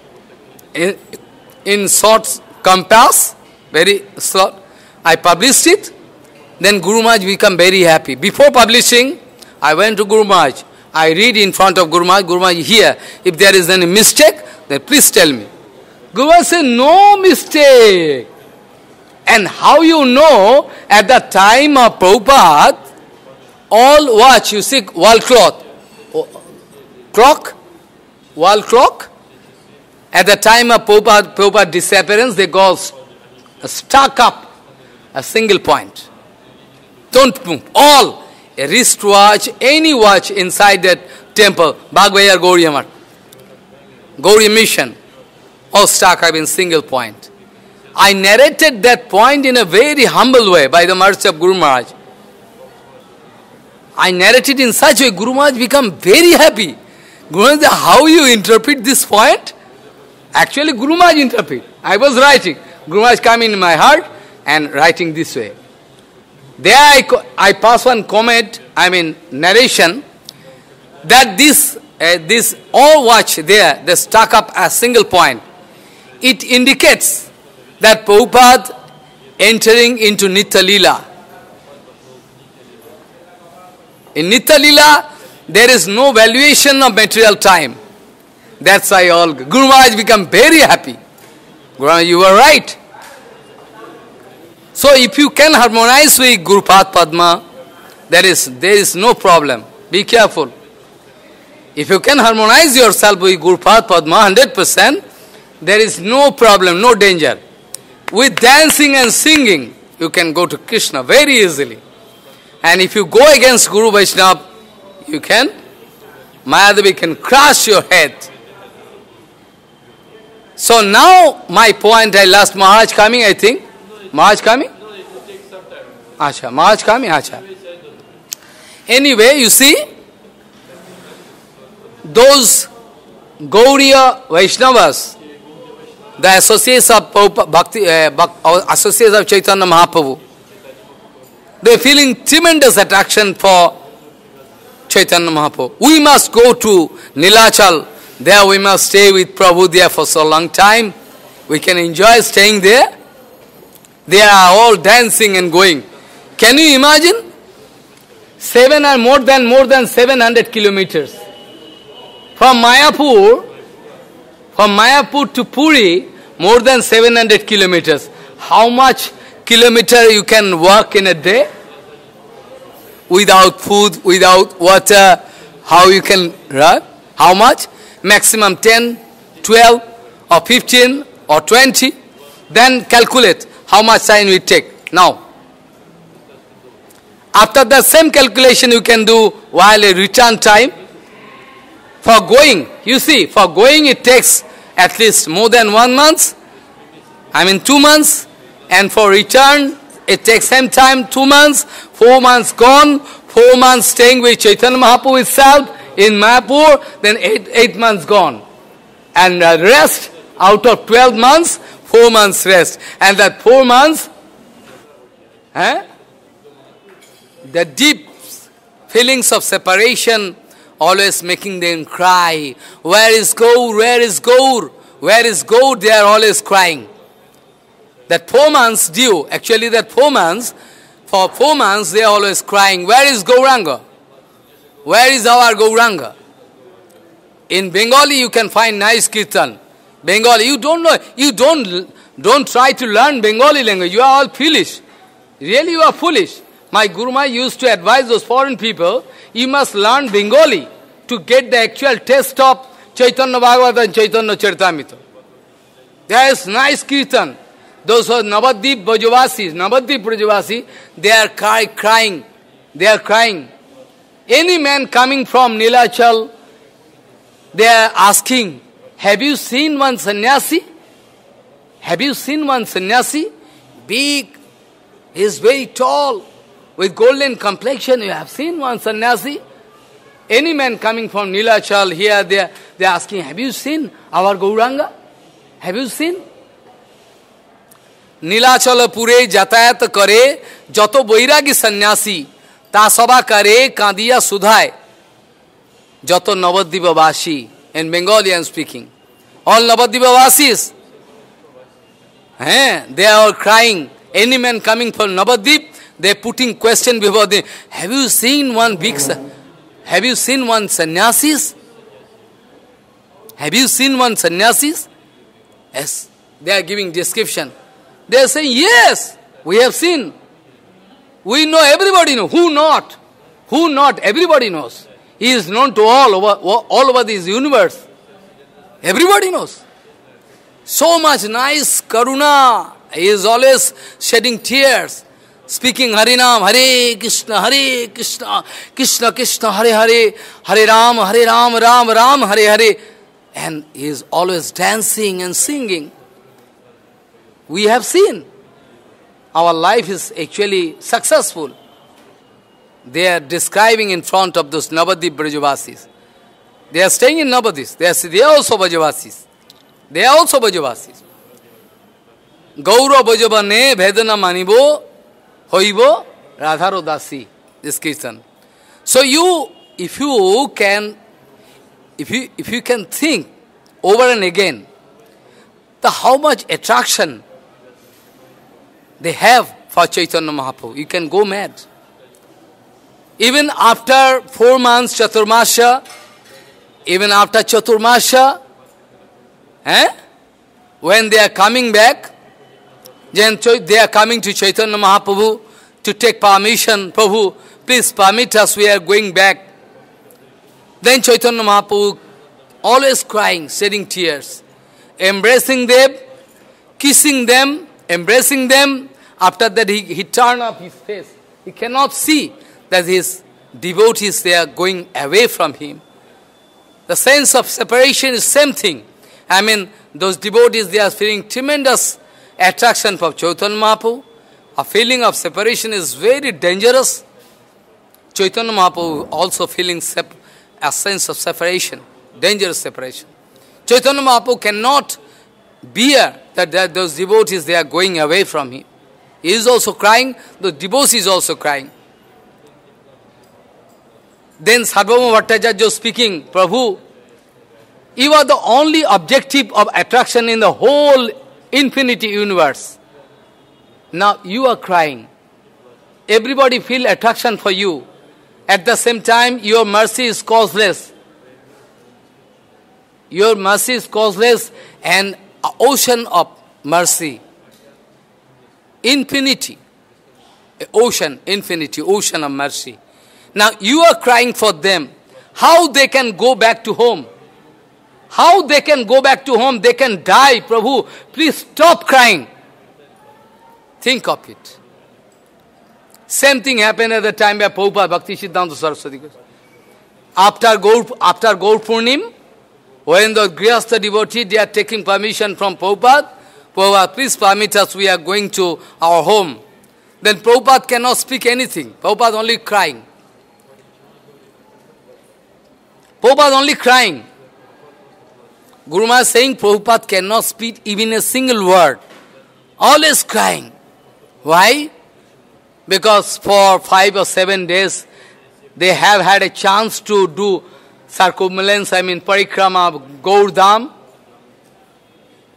in short compass, very short. I published it. Then Guru Maharaj became very happy. Before publishing, I went to Guru Maharaj. I read in front of Guru Maharaj. Guru Maharaj, here, if there is any mistake, then please tell me. Guru Maharaj said, no mistake. And how you know, at the time of Prabhupada, all watch, you see, wall clock, wall clock. At the time of Prabhupada disappearance, they go stuck up a single point. Don't move. All, a wristwatch, any watch inside that temple, Bhagavayar Gauriya Math, Gauriya Mission, all stuck up in single point. I narrated that point in a very humble way by the mercy of Guru Maharaj. I narrated in such a way, Guru Maharaj became very happy. Guru Maharaj, how you interpret this point? Actually, Guru Maharaj interpret. I was writing. Guru Maharaj come in my heart and writing this way. There I pass one comment, narration, that this all watch there, they stuck up a single point. It indicates that Prabhupada entering into Nitya Leela. In Nitya Leela, there is no valuation of material time. That's why all Guru Maharaj become very happy. Guru Maharaj, you are right. So if you can harmonize with Guru Padma, there is no problem. Be careful. If you can harmonize yourself with Guru Padma 100%, there is no problem, no danger. With dancing and singing, you can go to Krishna very easily. And if you go against Guru Vaishnava, you can, Mayadevi can crush your head. So now my point, I lost Maharaj coming, I think. Maharaj coming? No, it will take some time. Acha, Maharaj coming? Acha. Anyway, you see, those Gauriya Vaishnavas, the associates of associates of Chaitanya Mahaprabhu, they are feeling tremendous attraction for Chaitanya Mahaprabhu. We must go to Nilachal. There we must stay with Prabhu there for so long time. We can enjoy staying there. They are all dancing and going. Can you imagine? More than 700 kilometers. From Mayapur to Puri, more than 700 kilometers. How much kilometer you can walk in a day? Without food, without water, how you can run? How much? Maximum 10, 12, or 15, or 20. Then calculate how much time it take. Now, after the same calculation you can do while a return time. For going, you see, for going it takes at least more than 1 month. 2 months. And for return, it takes same time, 2 months. 4 months gone. 4 months staying with Chaitanya Mahaprabhu itself in Mayapur. Then 8 months gone. And the rest, out of 12 months, 4 months rest. And that 4 months, the deep feelings of separation always making them cry. Where is Gaur? Where is Gaur? Where is Gaur? They are always crying. That 4 months due, actually that 4 months, for 4 months they are always crying, where is Gauranga? Where is our Gauranga? In Bengali you can find nice kirtan. Bengali, you don't know, you don't try to learn Bengali language, you are all foolish. Really you are foolish. My Guru Maharaj used to advise those foreign people, you must learn Bengali to get the actual taste of Chaitanya Bhagavata and Chaitanya Charitamrita. There is nice kirtan. Those who are Navadvip Brajavasi, they are crying. They are crying. Any man coming from Nilachal, they are asking, have you seen one sannyasi? Have you seen one sannyasi? Big, he is very tall, with golden complexion. You have seen one sannyasi? Any man coming from Nilachal here, they are asking, have you seen our Gauranga? Have you seen? নীলাচলপুরে যাতায়াত করে যত বৈরাগী সন্ন্যাসী তা সভা করে কাঁদিয়া সুধায় যত নবদ্বীপবাসী in Bengali I am speaking. All Navadvipavasis, they are all crying. Any man coming from Navadvip, they are putting question before them. Have you seen one bhiksha? Have you seen one sannyasis? Have you seen one sannyasis? Yes, they are giving description. They are saying, yes, we have seen. We know, everybody knows. Who not? Who not? Everybody knows. He is known to all over this universe. Everybody knows. So much nice karuna. He is always shedding tears, speaking Harinam, Hare Krishna, Krishna Krishna, Hare Hare, Hare Ram, Ram Ram, Hare Hare. And he is always dancing and singing. We have seen. Our life is actually successful. They are describing in front of those Navadvip Brajavasis. They are staying in Navadvip. They are also Brajavasis. They are also Brajavasis. Gaura Brajavane Vedana Manibo Hoibo Radharo Dasi. This kirtan. So if you can think over and again, how much attraction they have for Chaitanya Mahaprabhu, you can go mad. Even after 4 months Chaturmasha, when they are coming back, then they are coming to Chaitanya Mahaprabhu to take permission. Prabhu, please permit us, we are going back. Then Chaitanya Mahaprabhu always crying, shedding tears, embracing them, kissing them, embracing them. After that he turned up his face. He cannot see that his devotees, they are going away from him. The sense of separation is same thing. I mean, those devotees, they are feeling tremendous attraction for Chaitanya Mahaprabhu. A feeling of separation is very dangerous. Chaitanya Mahaprabhu also feeling a sense of separation, dangerous separation. Chaitanya Mahaprabhu cannot bear that those devotees, they are going away from him. He is also crying, the devotee is also crying. Then Sarvabhauma Bhattacharya speaking, Prabhu, you are the only objective of attraction in the whole infinity universe. Now you are crying. Everybody feel attraction for you. At the same time, your mercy is causeless. Your mercy is causeless and an ocean of mercy. Infinity. Infinity, ocean of mercy. Now you are crying for them. How they can go back to home? How they can go back to home? They can die. Prabhu, please stop crying. Think of it. Same thing happened at the time by Prabhupada Bhakti Siddhanta Saraswati. After Gaur Purnim, when the Grihastha devotee, they are taking permission from Prabhupada, Prabhupada, please permit us, we are going to our home. Then Prabhupada cannot speak anything. Prabhupada only crying. Prabhupada only crying. Guru Maharaj saying Prabhupada cannot speak even a single word. Always crying. Why? Because for 5 or 7 days, they have had a chance to do circumambulance, parikrama of Gaur Dham.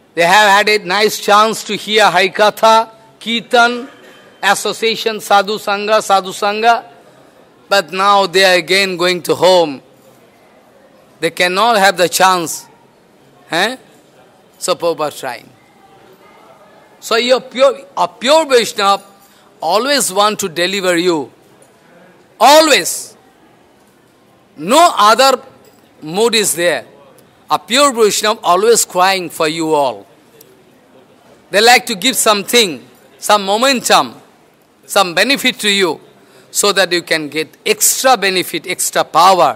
They have had a nice chance to hear Harikatha, Kirtan, association, sadhu sangha, but now they are again going to home. They cannot have the chance. So Prabhupada trying. So a pure Vaishnava always want to deliver you. Always. No other mood is there. A pure Vaishnava always crying for you all. They like to give something, some momentum, some benefit to you, so that you can get extra benefit, extra power.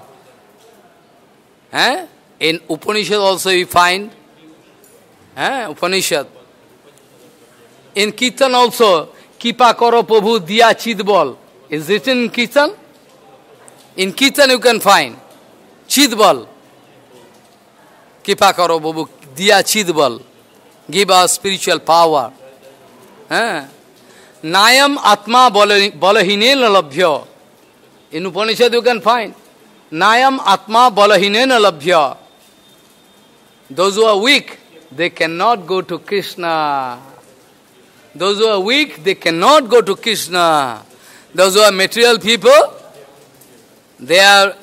In Upanishad also you find, Upanishad. In Kirtan also, Kipa Karo Prabhu Diya Chidbal is written in Kirtan. In Kirtan you can find Chidbal. Kipa Karo Prabhu Diya Chidbal. Give us spiritual power. Nayam Atma Balahinena Labhya. In Upanishad you can find Nayam Atma Balahinena Labhya. Those who are weak, they cannot go to Krishna. Those who are weak, they cannot go to Krishna. Those who are material people, they are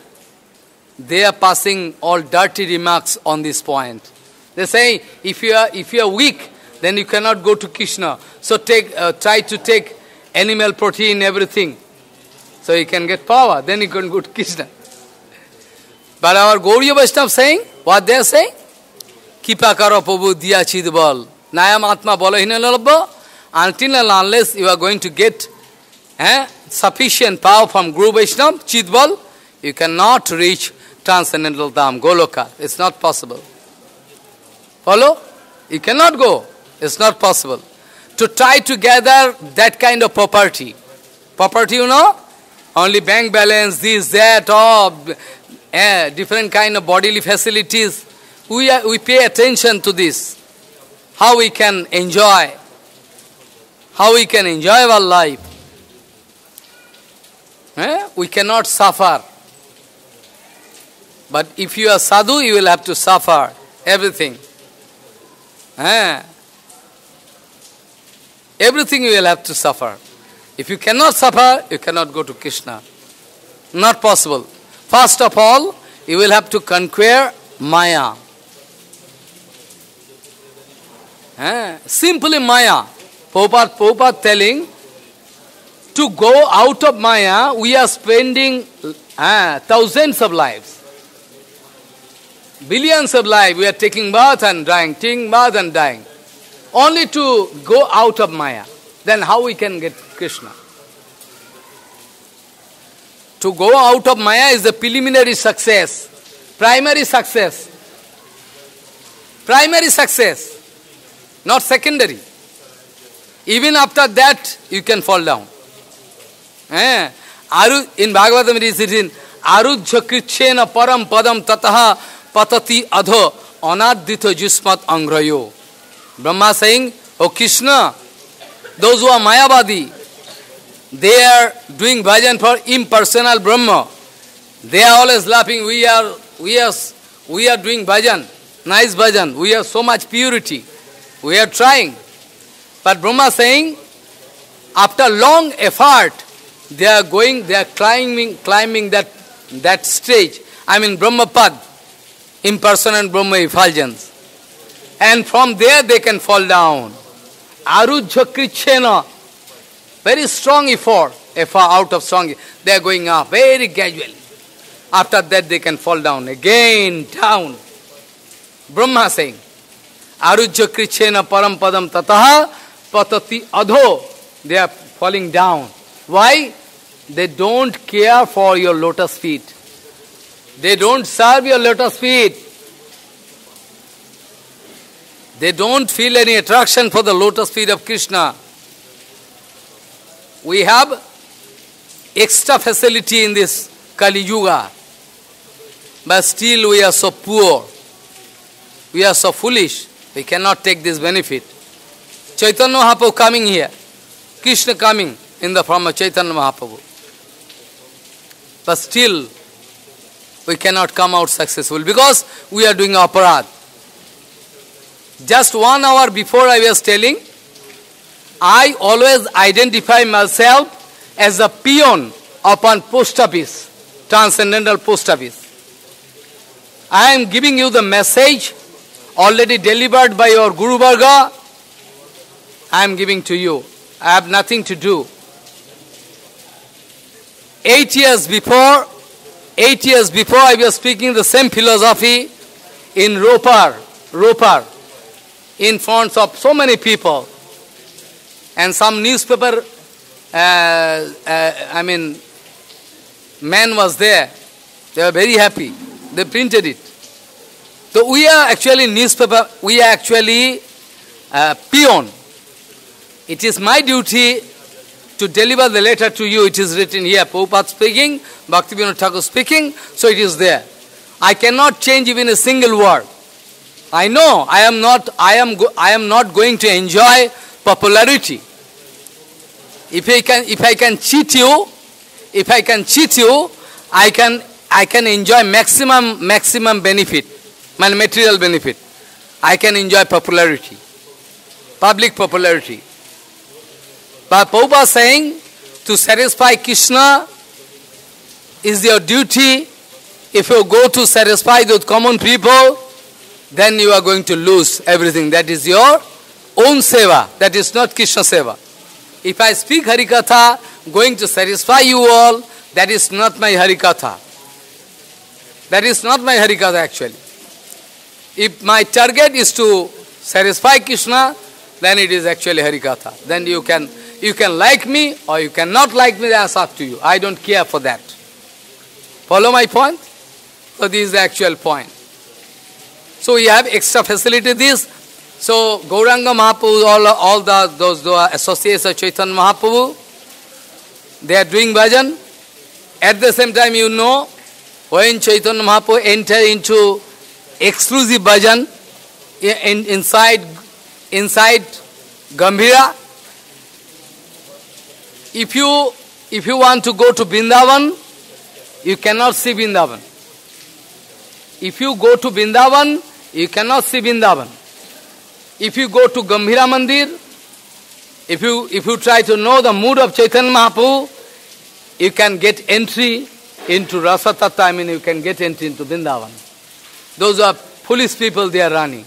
passing all dirty remarks on this point. They say, if you are weak, then you cannot go to Krishna. So try to take animal protein, everything. So you can get power, then you can go to Krishna. But our Gauriya Vaishnava saying, what they are saying? Kipa karo Prabhu diya chidbal. Nayam atma balahina labha. Until and unless you are going to get sufficient power from Guru Vaishnava, chidbal, you cannot reach transcendental Dham, Goloka. It's not possible. Follow? You cannot go. It's not possible. To try to gather that kind of property. Property, you know? Only bank balance, this, that, all, different kind of bodily facilities. We pay attention to this. How we can enjoy. How we can enjoy our life. We cannot suffer. But if you are sadhu, you will have to suffer everything. Everything you will have to suffer. If you cannot suffer, you cannot go to Krishna. Not possible. First of all, you will have to conquer Maya. Simply Maya. Prabhupada telling, to go out of Maya, we are spending thousands of lives. Billions of lives, we are taking birth and dying, only to go out of Maya. Then how we can get Krishna? To go out of Maya is the preliminary success, primary success. Primary success, not secondary. Even after that, you can fall down. In Bhagavatam it is written, Arujya krichena param padam tataha patati adho anadhito jusmat angrayo. Brahma saying, oh Krishna, those who are Mayavadi, they are doing bhajan for impersonal Brahma. They are always laughing, we are doing bhajan, nice bhajan, we have so much purity, we are trying. But Brahma saying, after long effort, they are climbing that stage. I mean Brahmapad, impersonal Brahma effulgence. And from there they can fall down. Arujya krichena, very strong effort out of strong, they are going up very gradually. After that they can fall down, again down. Brahma saying, Arujya krichena param padam tataha patati adho, they are falling down. Why? They don't care for your lotus feet. They don't serve your lotus feet. They don't feel any attraction for the lotus feet of Krishna. We have extra facility in this Kali Yuga, but still we are so poor. We are so foolish. We cannot take this benefit. Chaitanya Mahaprabhu coming here. Krishna coming in the form of Chaitanya Mahaprabhu. But still, we cannot come out successful because we are doing aparad. Just 1 hour before I was telling, I always identify myself as a peon upon post office, transcendental post office. I am giving you the message already delivered by your Guru Varga. I am giving to you. I have nothing to do. 8 years before I was speaking the same philosophy in Ropar, in front of so many people. And some newspaper, man was there. They were very happy. They printed it. So we are actually newspaper, we are actually peon. It is my duty to deliver the letter to you. It is written here, Prabhupada speaking, Bhaktivinoda Thakur speaking, so it is there. I cannot change even a single word. I know I am not going to enjoy popularity. If I can cheat you, I can enjoy maximum benefit, my material benefit. I can enjoy popularity, public popularity. But Prabhupada saying, to satisfy Krishna is your duty. If you go to satisfy those common people, then you are going to lose everything. That is your own seva. That is not Krishna seva. If I speak Harikatha, going to satisfy you all, that is not my Harikatha. That is not my Harikatha actually. If my target is to satisfy Krishna, then it is actually Harikatha. Then you can like me or you cannot like me, that's up to you. I don't care for that. Follow my point? So this is the actual point. So we have extra facility this. So Gauranga Mahaprabhu, all those associates of Chaitanya Mahaprabhu, they are doing bhajan. At the same time, you know, when Chaitanya Mahaprabhu enter into exclusive bhajan inside Gambhira, if you want to go to Vrindavan, you cannot see Vrindavan. If you go to Vrindavan, you cannot see Vrindavan. If you go to Gambhira Mandir, if you try to know the mood of Chaitanya Mahaprabhu, you can get entry into Rasa Tattva, you can get entry into Vrindavan. Those are foolish people, they are running.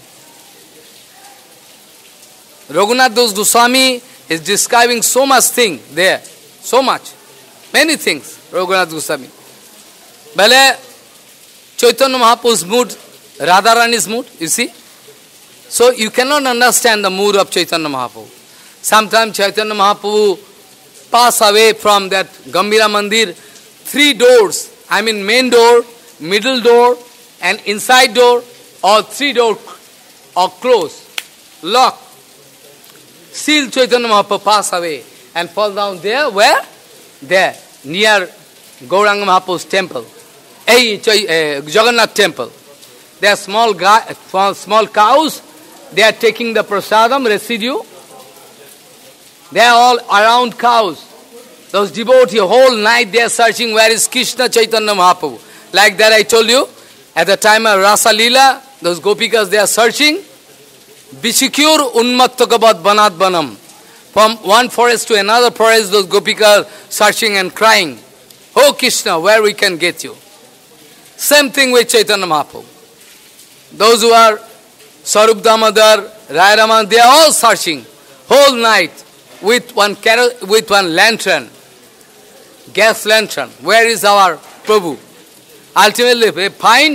Raghunath Das Goswami is describing so much thing there. So much. Many things, Raghunath Goswami. Bale, Chaitanya Mahaprabhu's mood, Radharani's mood, you see? So you cannot understand the mood of Chaitanya Mahaprabhu. Sometimes Chaitanya Mahaprabhu pass away from that Gambhira Mandir, 3 doors, main door, middle door, and inside door, all 3 doors are closed, locked. Still Chaitanya Mahaprabhu pass away and fall down there, where? There, near Gauranga Mahaprabhu's temple, Jagannath temple. There are small cows, they are taking the prasadam, residue. They are all around cows. Those devotees, whole night they are searching where is Krishna Chaitanya Mahaprabhu. Like that I told you, at the time of Rasa Leela, those gopikas they are searching. Bishikyur unmattakabat banat banam. From one forest to another forest, those gopikas searching and crying, "Oh Krishna, where we can get you?" Same thing with Chaitanya Mahaprabhu. Those who are Sarup Damodar, Rai Raman, they are all searching whole night with one lantern, gas lantern. Where is our Prabhu? Ultimately, they find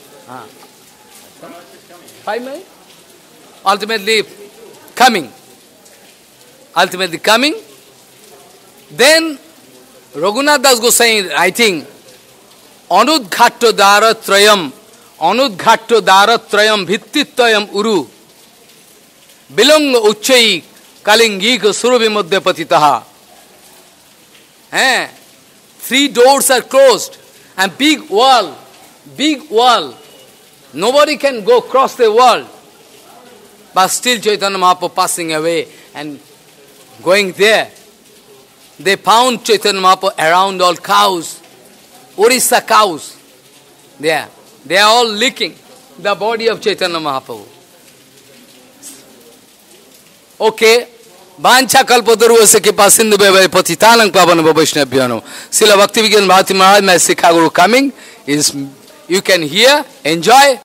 5 minutes. Ultimately coming. Then Raghunath Das Goswami writing, Anudghatto Daratrayam Vittitayam Uru Bilanga Uchai Kalingika Surabhi Madhya Patitaha. 3 doors are closed and big wall. Nobody can go across the wall. But still Chaitanya Mahaprabhu passing away and going there. They found Chaitanya Mahaprabhu around all cows, Orissa cows. There. They are all licking the body of Chaitanya Mahaprabhu. Okay. Vancha kalpataru se kripa sindhu bhai patitanang pavanam vaishnavyanam. Srila Bhakti Vigyan Bharati Maharaj, my Sikha Guru coming, is you can hear, enjoy.